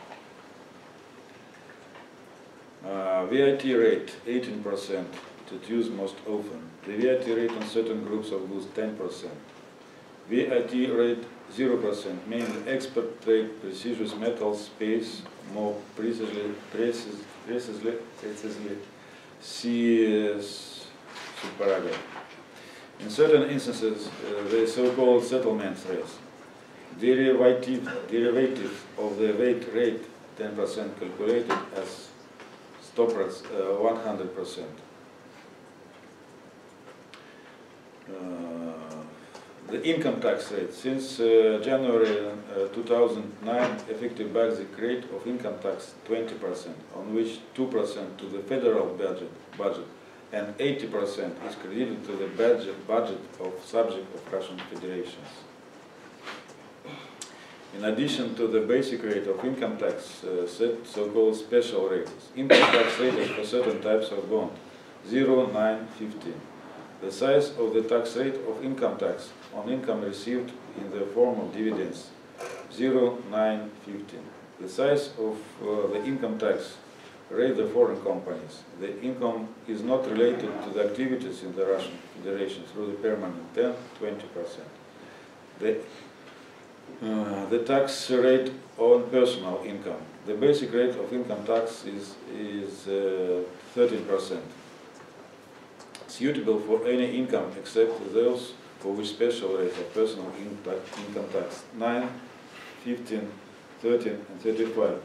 Uh, V I T rate eighteen percent, it is used most often. The V I T rate on certain groups of goods ten percent. V I T rate zero percent, mainly export trade, precious metals, space, more precisely, precis, precisely, precisely, see uh, subparagraph. In certain instances, uh, the so-called settlement rates, derivative, derivative of the weight rate ten percent calculated as stop rates uh, one hundred percent. Uh, the income tax rate. Since uh, January uh, two thousand nine, effective basic rate of income tax twenty percent, on which two percent to the federal budget, budget and eighty percent is credited to the budget, budget of subject of Russian federations. In addition to the basic rate of income tax, uh, set so-called special rates. Income tax rate for certain types of bond, zero, nine, fifteen. The size of the tax rate of income tax on income received in the form of dividends, zero, nine, fifteen. The size of uh, the income tax rate of foreign companies. The income is not related to the activities in the Russian Federation through the permanent ten, twenty percent. The Uh, the tax rate on personal income. The basic rate of income tax is is uh, thirteen percent. Suitable for any income except those for which special rate of personal income tax nine, fifteen, thirteen and thirty-five.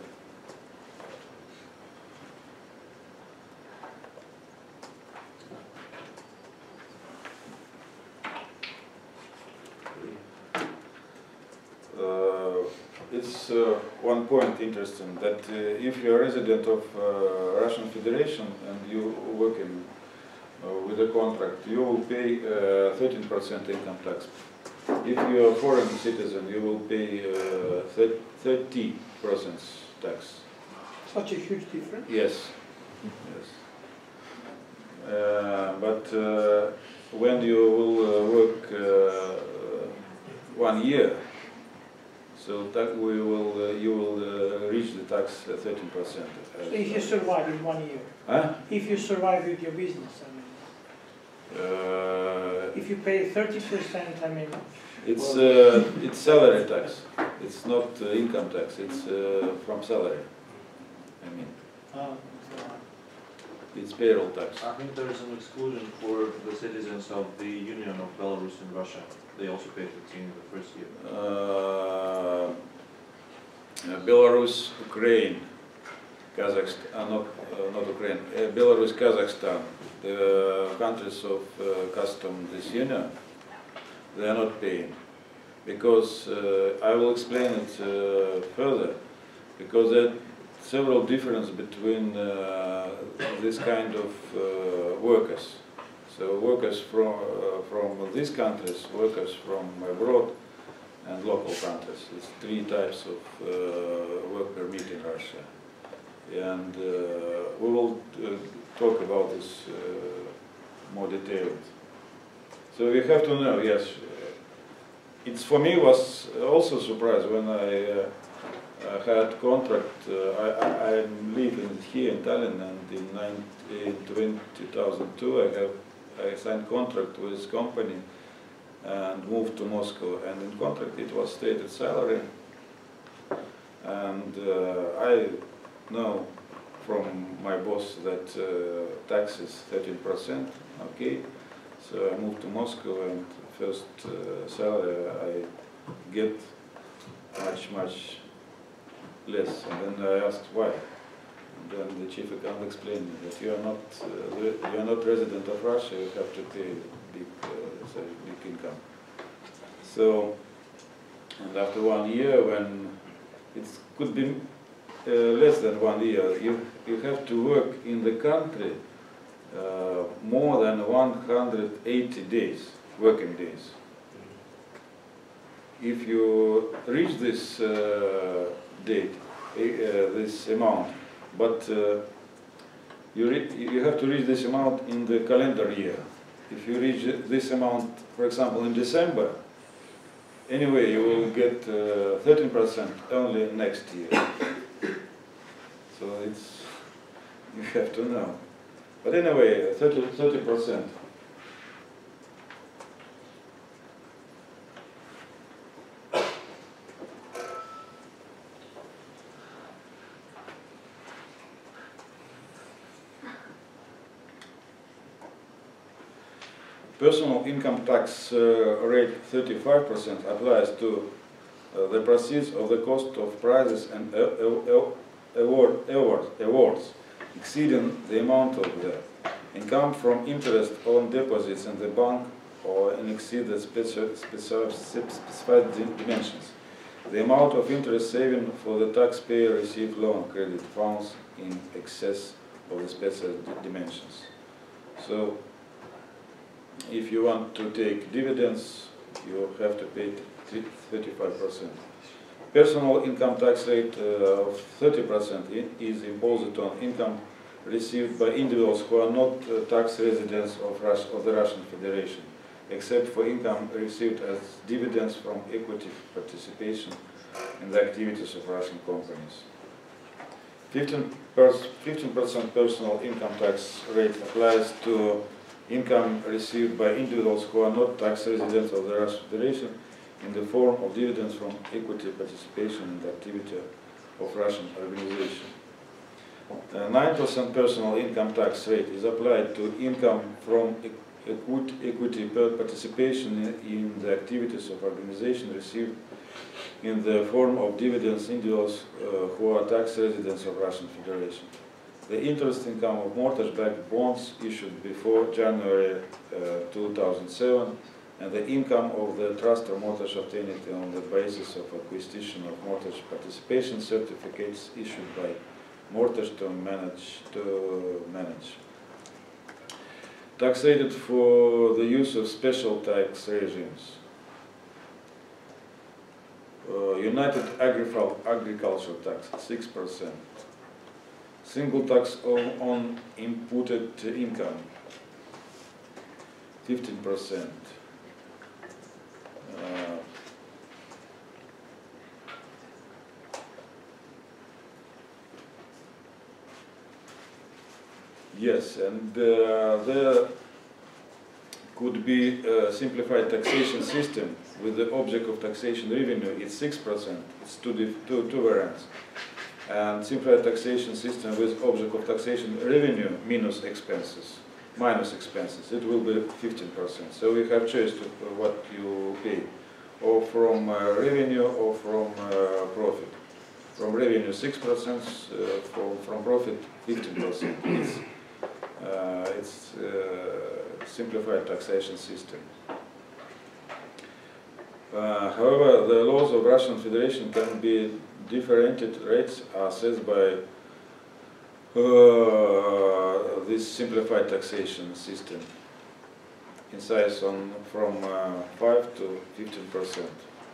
Uh, it's uh, one point interesting that uh, if you're a resident of uh, Russian Federation and you work in, uh, with a contract, you will pay uh, thirteen percent income tax. If you're a foreign citizen, you will pay uh, thirty percent tax. Such a huge difference? Yes, yes. Uh, but uh, when you will uh, work uh, one year, so that we will, uh, you will uh, reach the tax uh, thirteen percent. So if you survive in one year, Huh? if you survive with your business, I mean, Uh, if you pay thirty percent, I mean, it's uh, it's salary tax. It's not uh, income tax. It's uh, from salary. I mean, uh, it's payroll tax. I think there is an exclusion for the citizens of the Union of Belarus and Russia. They also pay fifteen in the first year. Uh, Belarus, Ukraine, Kazakhstan, uh, not, uh, not Ukraine, uh, Belarus, Kazakhstan, the countries of uh, custom this union, they are not paying. Because, uh, I will explain it uh, further, because there are several differences between uh, this kind of uh, workers. So workers from, uh, from these countries, workers from abroad, and local countries. It's three types of uh, work permit in Russia. And uh, we will uh, talk about this uh, more detailed. So we have to know, yes, it's for me was also a surprise when I uh, uh, had contract, uh, I, I, I'm living here in Tallinn, and in, in two thousand two I have I signed contract with company and moved to Moscow, and in contract it was stated salary, and uh, I know from my boss that uh, tax is thirteen percent, okay, so I moved to Moscow, and first uh, salary I get much much less, and then I asked why. Then the chief accountant explained me that you are not uh, you are not resident of Russia. You have to pay big uh, sorry, big income. So, and after one year, when it could be uh, less than one year, you you have to work in the country uh, more than one hundred eighty days, working days. If you reach this uh, date, uh, this amount. But uh, you, re you have to reach this amount in the calendar year. If you reach this amount, for example, in December, anyway, you will get thirteen percent uh, only next year. So it's, you have to know. But anyway, thirty percent. Personal income tax uh, rate thirty-five percent applies to uh, the proceeds of the cost of prizes and uh, uh, award, award, awards exceeding the amount of the income from interest on deposits in the bank or in exceed the special, special, specified dimensions. The amount of interest saving for the taxpayer received loan credit funds in excess of the special dimensions. So, if you want to take dividends, you have to pay thirty-five percent. Personal income tax rate uh, of thirty percent is imposed on income received by individuals who are not uh, tax residents of, Rus of the Russian Federation, except for income received as dividends from equity participation in the activities of Russian companies. fifteen percent personal income tax rate applies to income received by individuals who are not tax residents of the Russian Federation in the form of dividends from equity participation in the activity of Russian organization. nine percent personal income tax rate is applied to income from equity participation in the activities of organization received in the form of dividends individuals uh, who are tax residents of Russian Federation. The interest income of mortgage-backed bonds issued before January uh, two thousand seven and the income of the trust or mortgage obtained on the basis of acquisition of mortgage participation certificates issued by mortgage to manage. To manage. Tax rated for the use of special tax regimes. Uh, United Agrifal Agricultural Tax, six percent. Single tax on, on inputted income, fifteen percent. Uh, yes, and uh, there could be a simplified taxation system with the object of taxation revenue. It's six percent. It's two, two, two variants. And simplified taxation system with object of taxation revenue minus expenses, minus expenses, it will be fifteen percent. So you have choice to what you pay, or from uh, revenue or from uh, profit. From revenue six percent, uh, from, from profit fifteen percent. It's, uh, it's uh, simplified taxation system. Uh, however, the laws of Russian Federation can be differentiated rates are set by uh, this simplified taxation system in size on from uh, five to fifteen percent.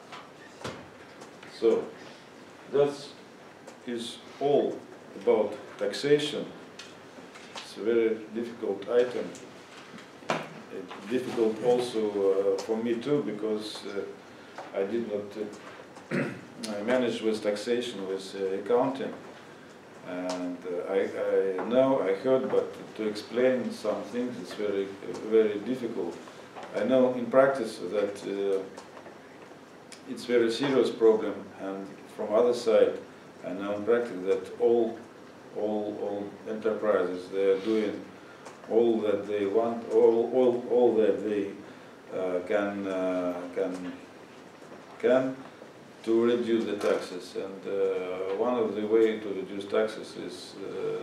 So that is all about taxation. It's a very difficult item. It's difficult also uh, for me too, because uh, I did not uh, I managed with taxation, with uh, accounting, and uh, I, I know, I heard, but to explain some things it's very, very difficult. I know in practice that uh, it's a very serious problem, and from other side, I know in practice that all, all, all enterprises, they are doing all that they want, all, all, all that they uh, can, uh, can, can. to reduce the taxes, and uh, one of the way to reduce taxes is uh,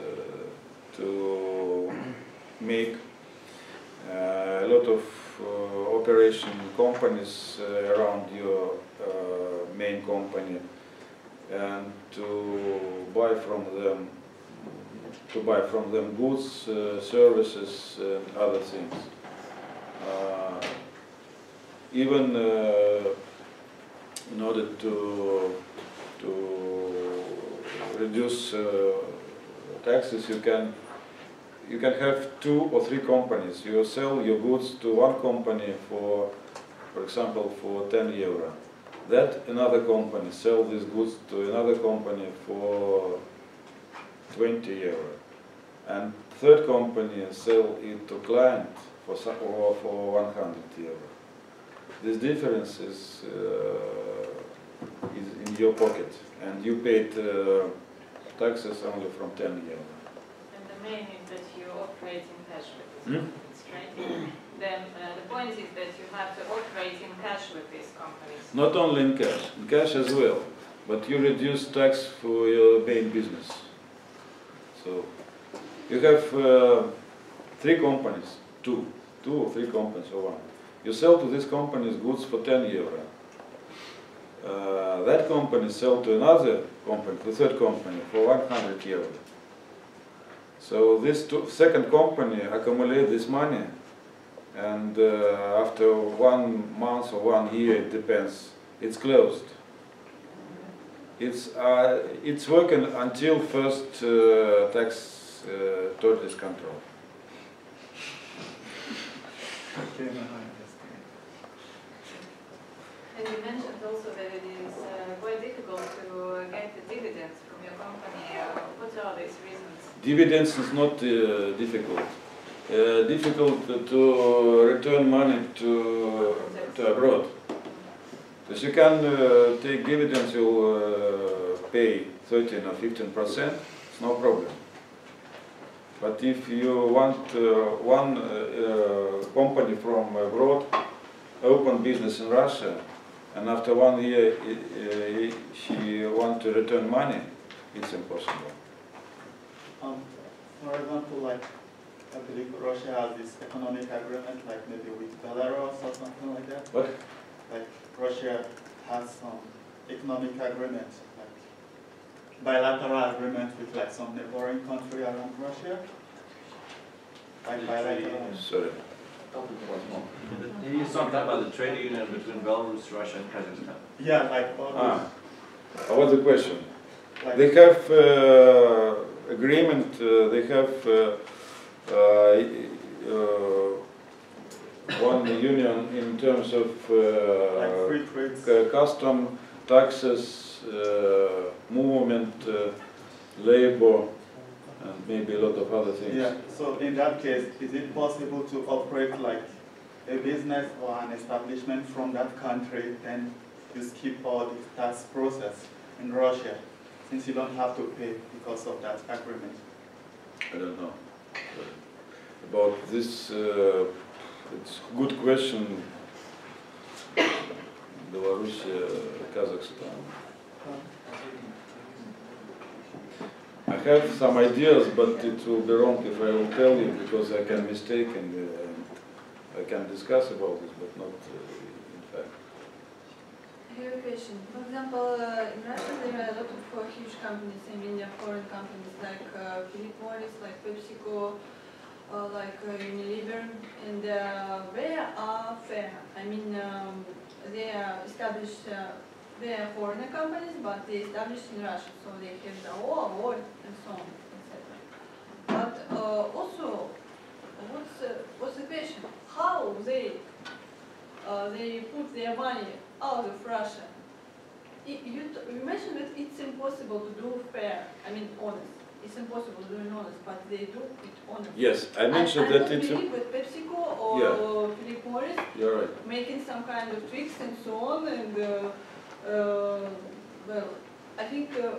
to make uh, a lot of uh, operation companies uh, around your uh, main company, and to buy from them, to buy from them goods, uh, services, and other things. Uh, even uh, in order to to reduce uh, taxes, you can you can have two or three companies. You sell your goods to one company for, for example, for ten euro. That another company sell these goods to another company for twenty euro, and third company sell it to client for some, or for one hundred euro. This difference is, uh, is in your pocket, and you paid uh, taxes only from ten euro. And the main is that you operate in cash with this Hmm? companies, right? Then uh, the point is that you have to operate in cash with these companies. Not only in cash, in cash as well, but you reduce tax for your main business. So you have uh, three companies, two, two or three companies or one. You sell to these companies goods for ten euro. Uh, that company sell to another company, the third company, for one hundred euro. So this two, second company accumulate this money, and uh, after one month or one year, it depends, it's closed. It's, uh, it's working until first uh, tax uh, authorities control. Okay, now I understand. And you mentioned also that it is uh, quite difficult to get the dividends from your company. Uh, what are these reasons? Dividends is not uh, difficult. Uh, difficult to return money to, to abroad. Because you can uh, take dividends, you'll uh, pay thirteen or fifteen percent, it's no problem. But if you want uh, one uh, uh, company from abroad, open business in Russia, and after one year i- uh, she wants to return money, it's impossible. Um, for example, like, I believe Russia has this economic agreement, like maybe with Belarus or something like that. What? Like, Russia has some economic agreement, like bilateral agreement with like some neighboring country around Russia. Like bilateral. Sorry. He's talking about the trade union between Belarus, Russia, and Kazakhstan. Yeah, like all Ah, what's the question? those, like, They have uh, agreement, uh, they have uh, uh, uh, one union in terms of like uh, free trade. c- custom, taxes, uh, movement, uh, labor, and maybe a lot of other things. Yeah, so in that case, is it possible to operate like a business or an establishment from that country and you skip all the tax process in Russia, since you don't have to pay because of that agreement? I don't know. About this, uh, it's a good question. Belarus, uh, Kazakhstan. I have some ideas, but it will be wrong if I will tell you because I can mistake and uh, I can discuss about this, but not uh, in fact. I have a question. For example, uh, in Russia there are a lot of uh, huge companies, I mean uh, foreign companies like uh, Philip Morris, like PepsiCo, uh, like uh, Unilever, and uh, they are fair. I mean, um, they are established, uh, they are foreign companies, but they established in Russia, so they have the O award and so on, et cetera. But uh, also, what's, uh, what's the question? How they uh, they put their money out of Russia? I- You, t- you mentioned that it's impossible to do fair, I mean honest. It's impossible to do it honest, but they do it honest. Yes, I mentioned I, that I it's. don't believe that PepsiCo or Yeah. Philip Morris You're right. making some kind of tricks and so on, and uh, uh, well, I think uh,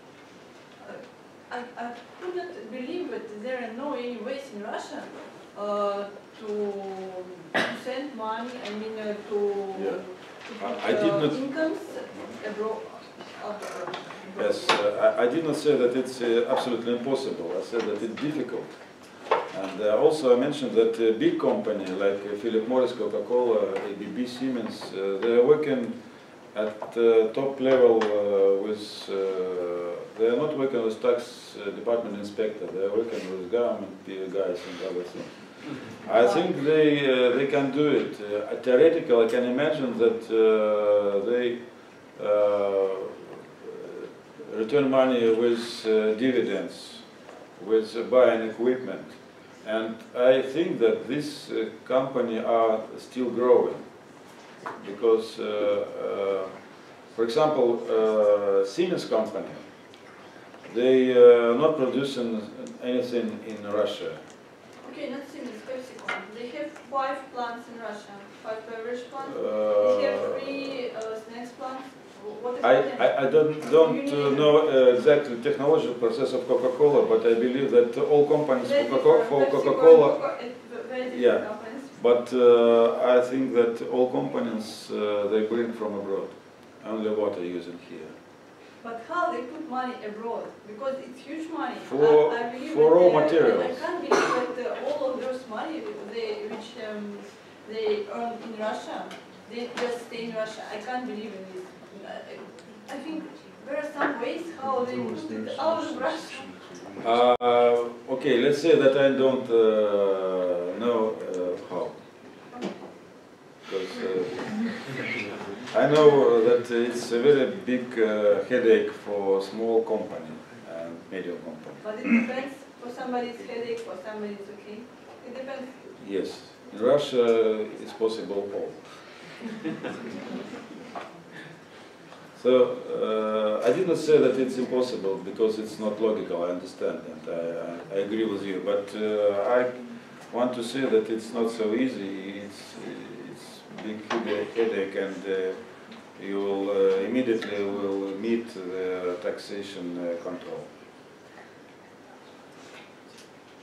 I, I could not believe that there are no any ways in Russia uh, to, to send money. I mean uh, to, Yeah. to I- put I did uh, not- incomes abroad. abroad. Yes, uh, I, I did not say that it's uh, absolutely impossible. I said that it's difficult. And uh, also I mentioned that a big company like uh, Philip Morris, Coca-Cola, A B B, Siemens, uh, they are working at uh, top level uh, with, uh, they are not working with tax uh, department inspector, they are working with government guys and other things. I think they, uh, they can do it. Uh, theoretically, I can imagine that uh, they uh, return money with uh, dividends, with uh, buying equipment. And I think that this uh, company are still growing because, uh, uh, for example, uh, Siemens company, they are not producing anything in Russia. Okay, not Siemens, PepsiCo. They have five plants in Russia, five beverage plants. Uh, They have three uh, snacks plants. What is I, the name? I, I don't, don't uh, know uh, exactly technological process of Coca-Cola, but I believe that all companies Very for Coca- different. for PepsiCo and Coca-Cola, Coca- it's very different Yeah. companies. but uh, I think that all companies uh, they bring from abroad, only what are using here. But how they put money abroad? Because it's huge money. For- I, I believe for that raw they- materials. I can't believe that uh, all of those money they, which um, they earn in Russia, they just stay in Russia. I can't believe in this. Uh, I think there are some ways how they put it out of Russia. Uh, okay, let's say that I don't uh, know uh, how. Because uh, I know that it's a very big uh, headache for small company and medium company. But it depends. For somebody it's headache, for somebody it's okay. It depends. Yes, in Russia it's possible all. So uh, I did not say that it's impossible because it's not logical. I understand and I, I, I agree with you. But uh, I want to say that it's not so easy. It's it's big headache, headache and uh, you will uh, immediately will meet the taxation uh, control.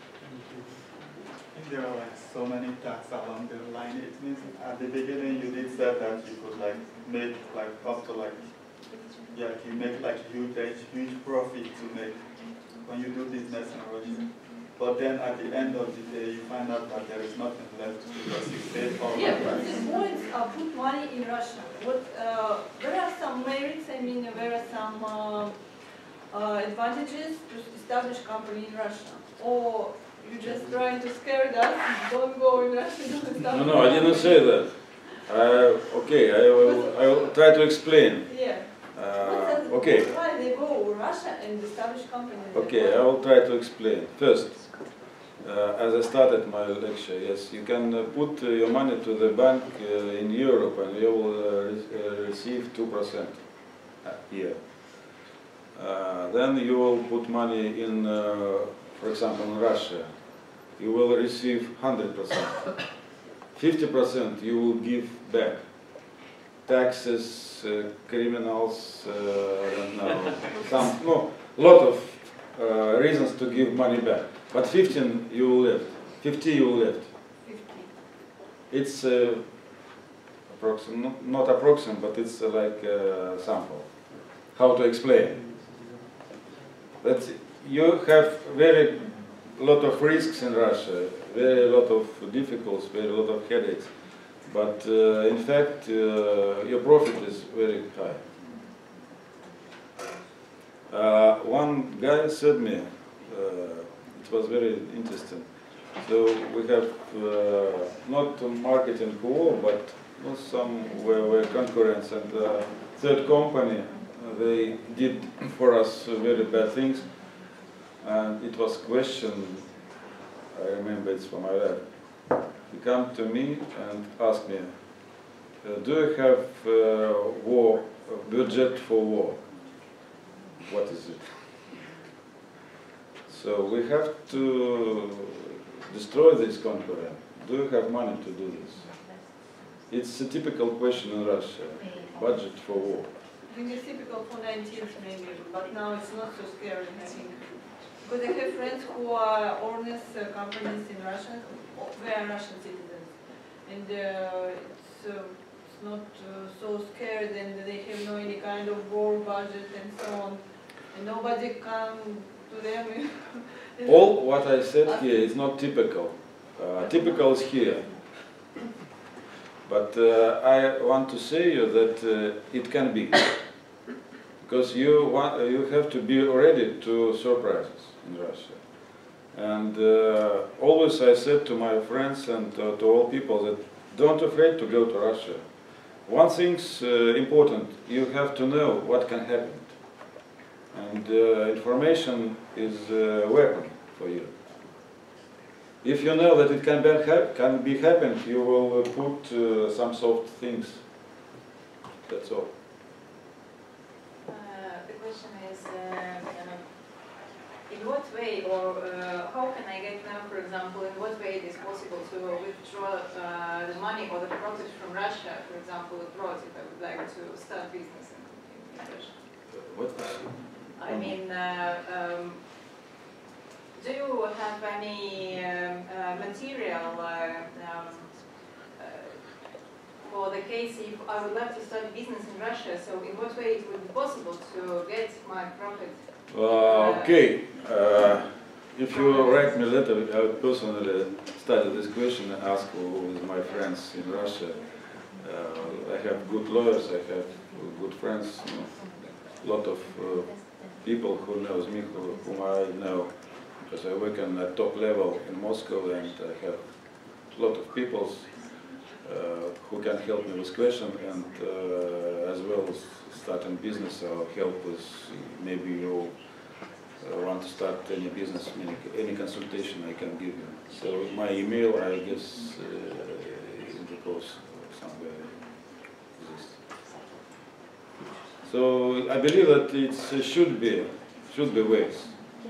There are like so many tasks along the line. It means at the beginning you did said that you could like make like after like yeah you make like huge huge profit to make when you do business in Russia. But then at the end of the day, you find out that there is nothing left because you paid all Yeah, the but price. the points are put money in Russia. What, uh, there are some merits, I mean, there are some uh, uh, advantages to establish company in Russia. Or you just trying to scare us, don't go in Russia, don't establish No, no, I didn't say that. Uh, okay, I will, I will try to explain. Yeah. Uh, okay, Why they go to Russia and establish company there? okay, I will try to explain. First, uh, as I started my lecture, yes, you can uh, put uh, your money to the bank uh, in Europe and you will uh, re uh, receive two percent a year. Uh, then you will put money in, uh, for example, in Russia, you will receive one hundred percent. fifty percent you will give back. Taxes, uh, criminals, uh, I don't know, some, no, lot of uh, reasons to give money back. But fifteen you will left, fifty you will left. fifty. It's uh, approximate, not, not approximate, but it's uh, like a sample. How to explain? That you have very lot of risks in Russia, very lot of difficulties, very lot of headaches. But uh, in fact, uh, your profit is very high. Uh, one guy said me, uh, it was very interesting. So we have uh, not marketing war, but not some where, where concurrents and uh, third company, uh, they did for us very bad things. And it was question, I remember it's from my dad. He came to me and asked me, uh, do you have uh, war, uh, budget for war? What is it? So we have to destroy this concurrent. Do you have money to do this? It's a typical question in Russia, budget for war. I think it's typical for nineteenth maybe, but now it's not so scary, I think. Because I have friends who are owners uh, companies in Russia, they are Russian citizens, and uh, it's, uh, it's not uh, so scared, and they have no any kind of war budget and so on, and nobody come to them. All what I said here is not typical. Uh, typical is here. But uh, I want to say you that uh, it can be. Because you, want, you have to be ready to surprises in Russia. And uh, always I said to my friends and uh, to all people that don't afraid to go to Russia. One thing's uh, important, you have to know what can happen. And uh, information is a weapon for you. If you know that it can be, hap can be happened, you will uh, put uh, some soft things. That's all. Uh, the question is, uh, in what way, or uh, how can I get now, for example, in what way it is possible to withdraw uh, the money or the profit from Russia, for example, abroad, if I would like to start business in, in Russia? What question? I mean, uh, um, do you have any um, uh, material uh, um, uh, for the case if I would like to start a business in Russia? So, in what way it would be possible to get my profit? Uh, okay. Uh, if you write me a letter, I would personally study this question and ask with my friends in Russia. Uh, I have good lawyers, I have good friends, you know, a lot of uh, people who knows me, who, whom I know, because I work on a top level in Moscow, and I have a lot of people uh, who can help me with questions, and uh, as well as starting business or help with maybe you uh, want to start any business, any, any consultation I can give you. So my email, I guess, uh, in the course somewhere exists. So I believe that it should be should be ways.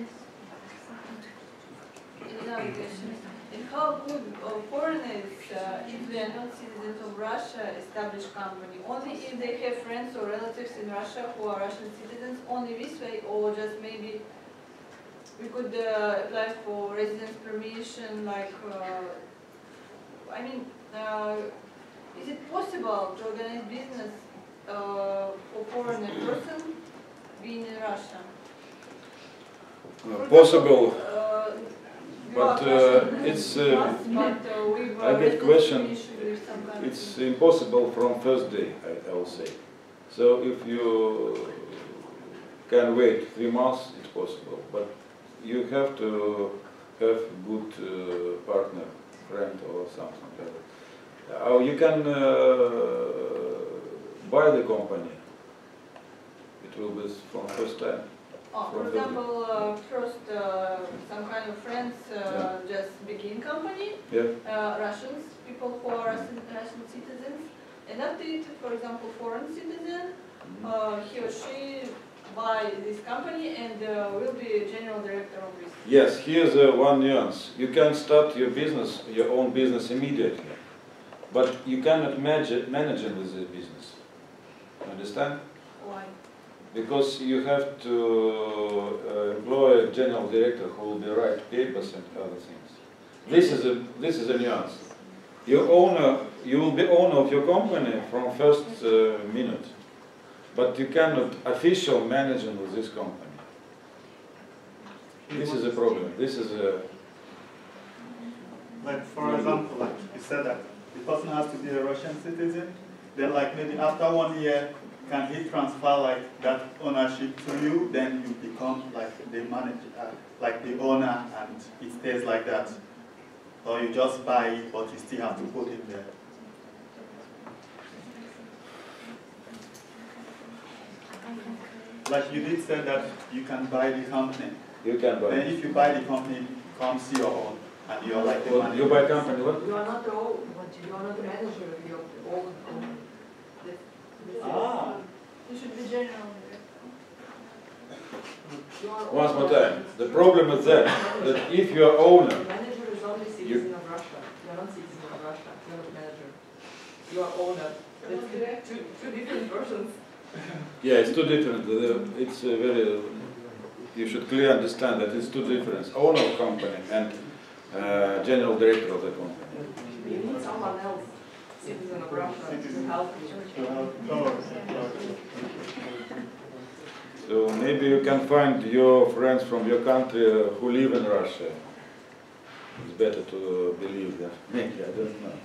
Another question. And how could uh, foreigners, uh, if they are not citizens of Russia, establish company? Only if they have friends or relatives in Russia who are Russian citizens, only this way, or just maybe we could uh, apply for residence permission, like, uh, I mean, uh, is it possible to organize business uh, for foreign person being in Russia? Uh, For possible. example, uh, you but, are uh, Russian it's, plus, uh, but uh, with I uh, get residency question. issue with some kind It's of- impossible from first day, I, I will say. So if you can wait three months, it's possible. But you have to have a good uh, partner, friend or something like that. Uh, you can uh, buy the company. It will be from first time. Oh, for from the- example, uh, first uh, some kind of friends uh, Yeah. just begin company, Yeah. uh, Russians, people who are Russian, Russian citizens, and after it, for example, foreign citizen, uh, he or she buy this company and uh, will be general director of this. Yes, here's uh, one nuance. You can start your business, your own business immediately, but you cannot manage it, manage it with the business. Understand? Why? Because you have to uh, employ a general director who will be write papers and other things. This is a this is a nuance. You owner, you will be owner of your company from first uh, minute, but you cannot official managing with this company. This is a problem. This is a Like, for example, like you said that the person has to be a Russian citizen, then like maybe after one year, can he transfer like that ownership to you, then you become like the manager, uh, like the owner, and it stays like that? Or you just buy it, but you still have to put it there? Like you did say that you can buy the company. you can buy. Then if you buy the company, it becomes your own, and you're like the Well, manager. you buy company what? You are not the own, but you are not the manager of your own company. This- this is- Ah. You should be general director. you are Once more owner. time. The problem is that that if you are owner, The manager is only citizen of Russia. You are not citizen of Russia. You are not manager. You are owner. That's two, two different persons. yeah, it's two different. The- It's a very. You should clearly understand that it's two different. Owner of company and uh, general director of the company. You need someone else, citizen of Russia, to help you. Oh, So maybe you can find your friends from your country uh, who live in Russia. It's better to believe that. Maybe, I don't know.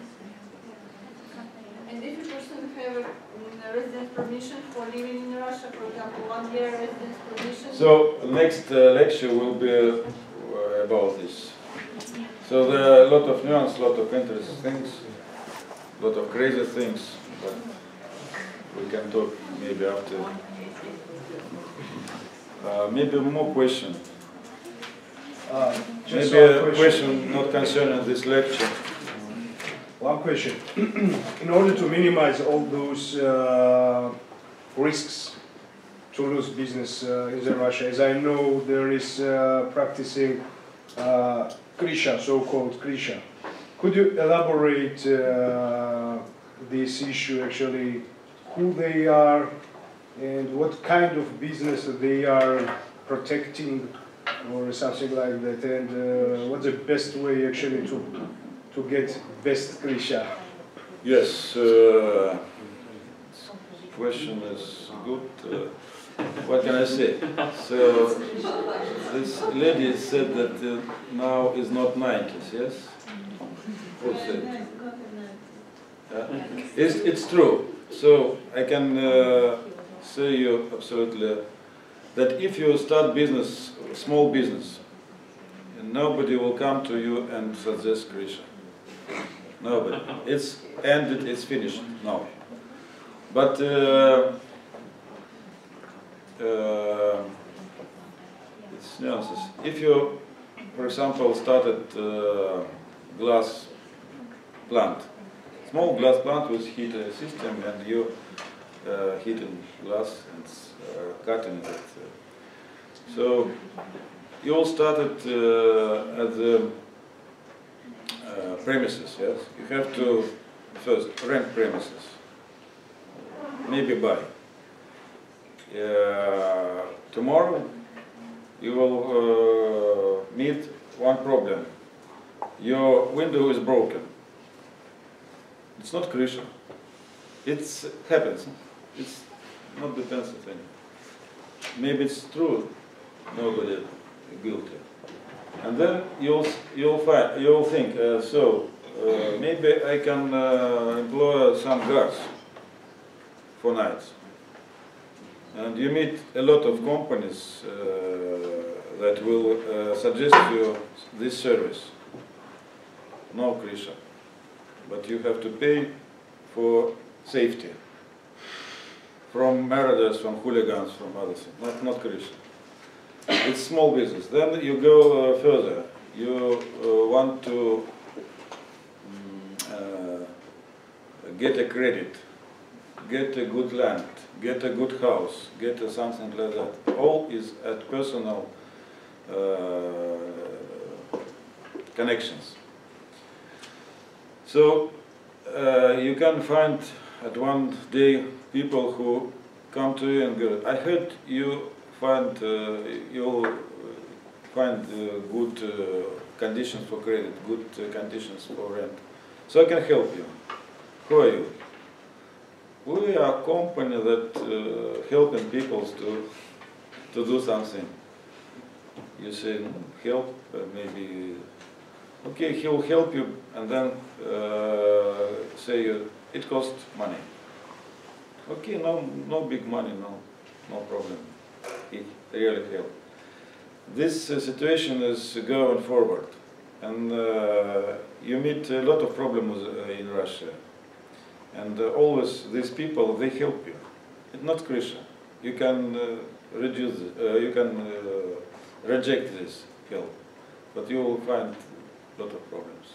And if a person have a mm, a residence permission for living in Russia, for example, one year residence permission. So next uh, lecture will be uh, about this. So there are a lot of nuance, a lot of interesting things, a lot of crazy things, but we can talk maybe after. Uh, maybe more question. Uh, just Maybe one a question not concerning this lecture. One question. In order to minimize all those uh, risks to lose business uh, in the Russia, as I know there is uh, practicing uh, Krisha, so-called Krisha. Could you elaborate uh, this issue actually, who they are and what kind of business they are protecting or something like that, and uh, what's the best way actually to to get best Krisha? Yes, uh, question is good. Uh, what can I say? So this lady said that uh, now is not nineties, yes? Who said? Uh, it's, it's true. So I can uh, say you absolutely that if you start business, small business, and nobody will come to you and suggest Krisha. Nobody. It's ended, it's finished now. But uh, uh, it's nuances. If you, for example, started uh, glass plant, small glass plant with heater system, and you uh, heating glass and uh, cutting it. So you all started uh, at the uh, premises, yes? You have to first rent premises, maybe buy. Uh, tomorrow you will uh, meet one problem. Your window is broken. It's not Krisha. It happens. It's not defensive thing. Maybe it's true. Nobody guilty. And then you'll you'll find you'll think uh, so. Uh, maybe I can uh, employ some guards for nights. And you meet a lot of companies uh, that will uh, suggest you this service. No, Krisha. But you have to pay for safety. From marauders, from hooligans, from other things. Not, not Krisha. It's small business. Then you go uh, further. You uh, want to um, uh, get a credit, get a good land, get a good house, get a something like that. All is at personal uh, connections. So uh, you can find at one day people who come to you and go, I heard you find uh, you'll find uh, good uh, conditions for credit, good uh, conditions for rent. So I can help you. Who are you? We are a company that uh, helping people to to do something. You say help, uh, maybe okay, he will help you, and then uh, say uh, it costs money. Okay, no, no big money, no, no problem. It really helps. This uh, situation is going forward, and uh, you meet a lot of problems uh, in Russia, and uh, always these people, they help you. It's not Krisha. You can uh, reduce, uh, you can uh, reject this help, but you will find a lot of problems.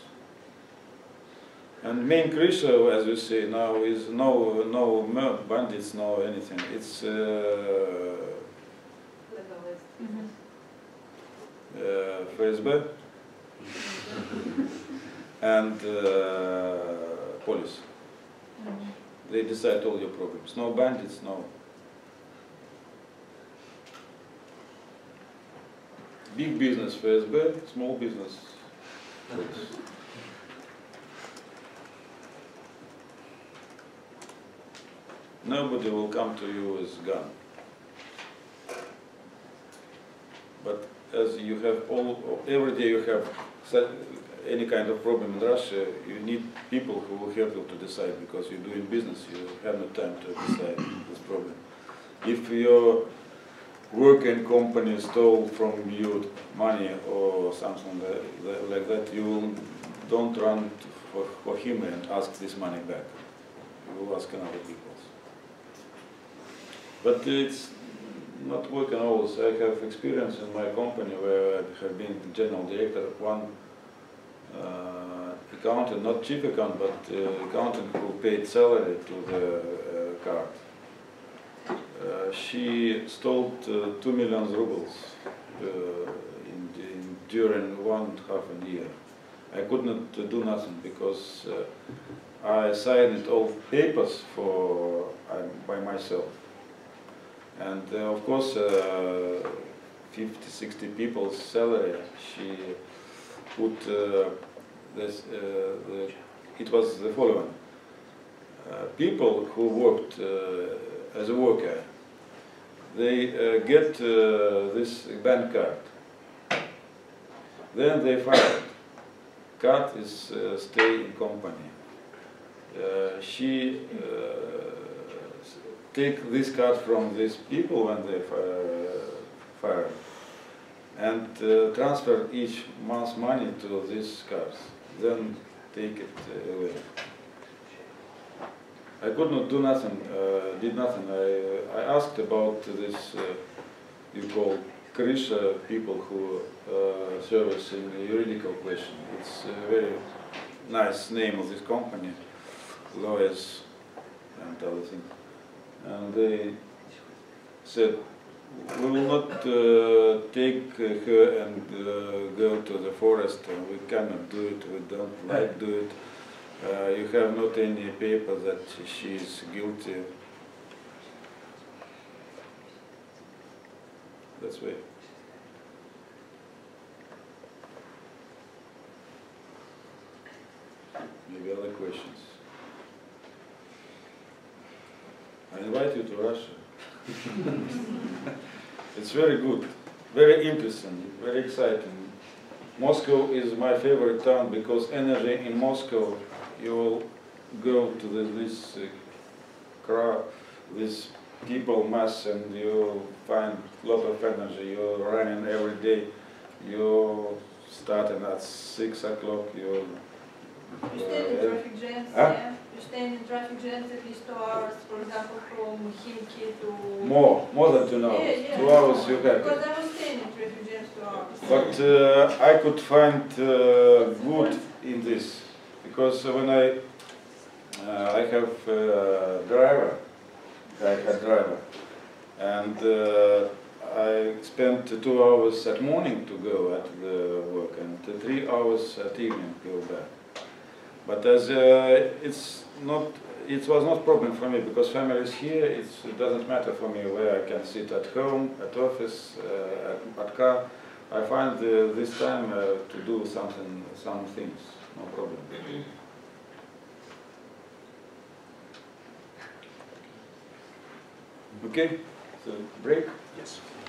And main Krisha, as we say now, is no no bandits, no anything. It's uh, Mm-hmm. uh, F S B and uh, police. Mm-hmm. They decide all your problems. No bandits, no. Big business F S B, small business police. Nobody will come to you with a gun. But as you have all, every day you have any kind of problem in Russia, you need people who will help you to decide, because you're doing business, you have no time to decide this problem. If your working company stole from you money or something like that, you will, don't run for, for him and ask this money back. You will ask another people. But it's not working always. I have experience in my company where I have been general director of one uh, accountant, not chief accountant, but uh, accountant who paid salary to the uh, card. Uh, she stole uh, two million rubles uh, in, in, during one and a half a year. I could not uh, do nothing because uh, I signed all papers for uh, by myself. And uh, of course, uh, fifty, sixty people's salary, she put uh, this, uh, the, it was the following. Uh, people who worked uh, as a worker, they uh, get uh, this bank card. Then they fired. Card is uh, stay in company. Uh, she uh, take this card from these people when they fire and uh, transfer each month's money to these cards, then take it uh, away. I could not do nothing, uh, did nothing. I, I asked about this, uh, you call Krisha, people who uh, service in juridical question. It's a very nice name of this company, lawyers and other things. And they said, we will not uh, take uh, her and uh, go to the forest, and we cannot do it, we don't like do it. Uh, you have not any paper that she is guilty. That's why. Maybe other questions. I invite you to Russia. It's very good, very interesting, very exciting. Moscow is my favorite town because energy in Moscow, you will go to the, this uh, crowd, this people mass, and you find a lot of energy. You're running every day. You starting at six o'clock. You You stand in traffic jams, Huh? yeah? You stand in traffic jams at least two hours, for example, from Khimki to... more, more than two hours. Yeah, yeah. Two hours you have. Because I was staying in traffic jams two hours. But uh, I could find uh, good in this because when I uh, I have a driver, I had driver, and uh, I spent two hours at morning to go at the work and three hours at evening go back. But as uh, it's not, it was not problem for me because family is here. It's, it doesn't matter for me where I can sit at home, at office, uh, at, at car. I find uh, this time uh, to do something, some things, no problem. Okay, so break. Yes.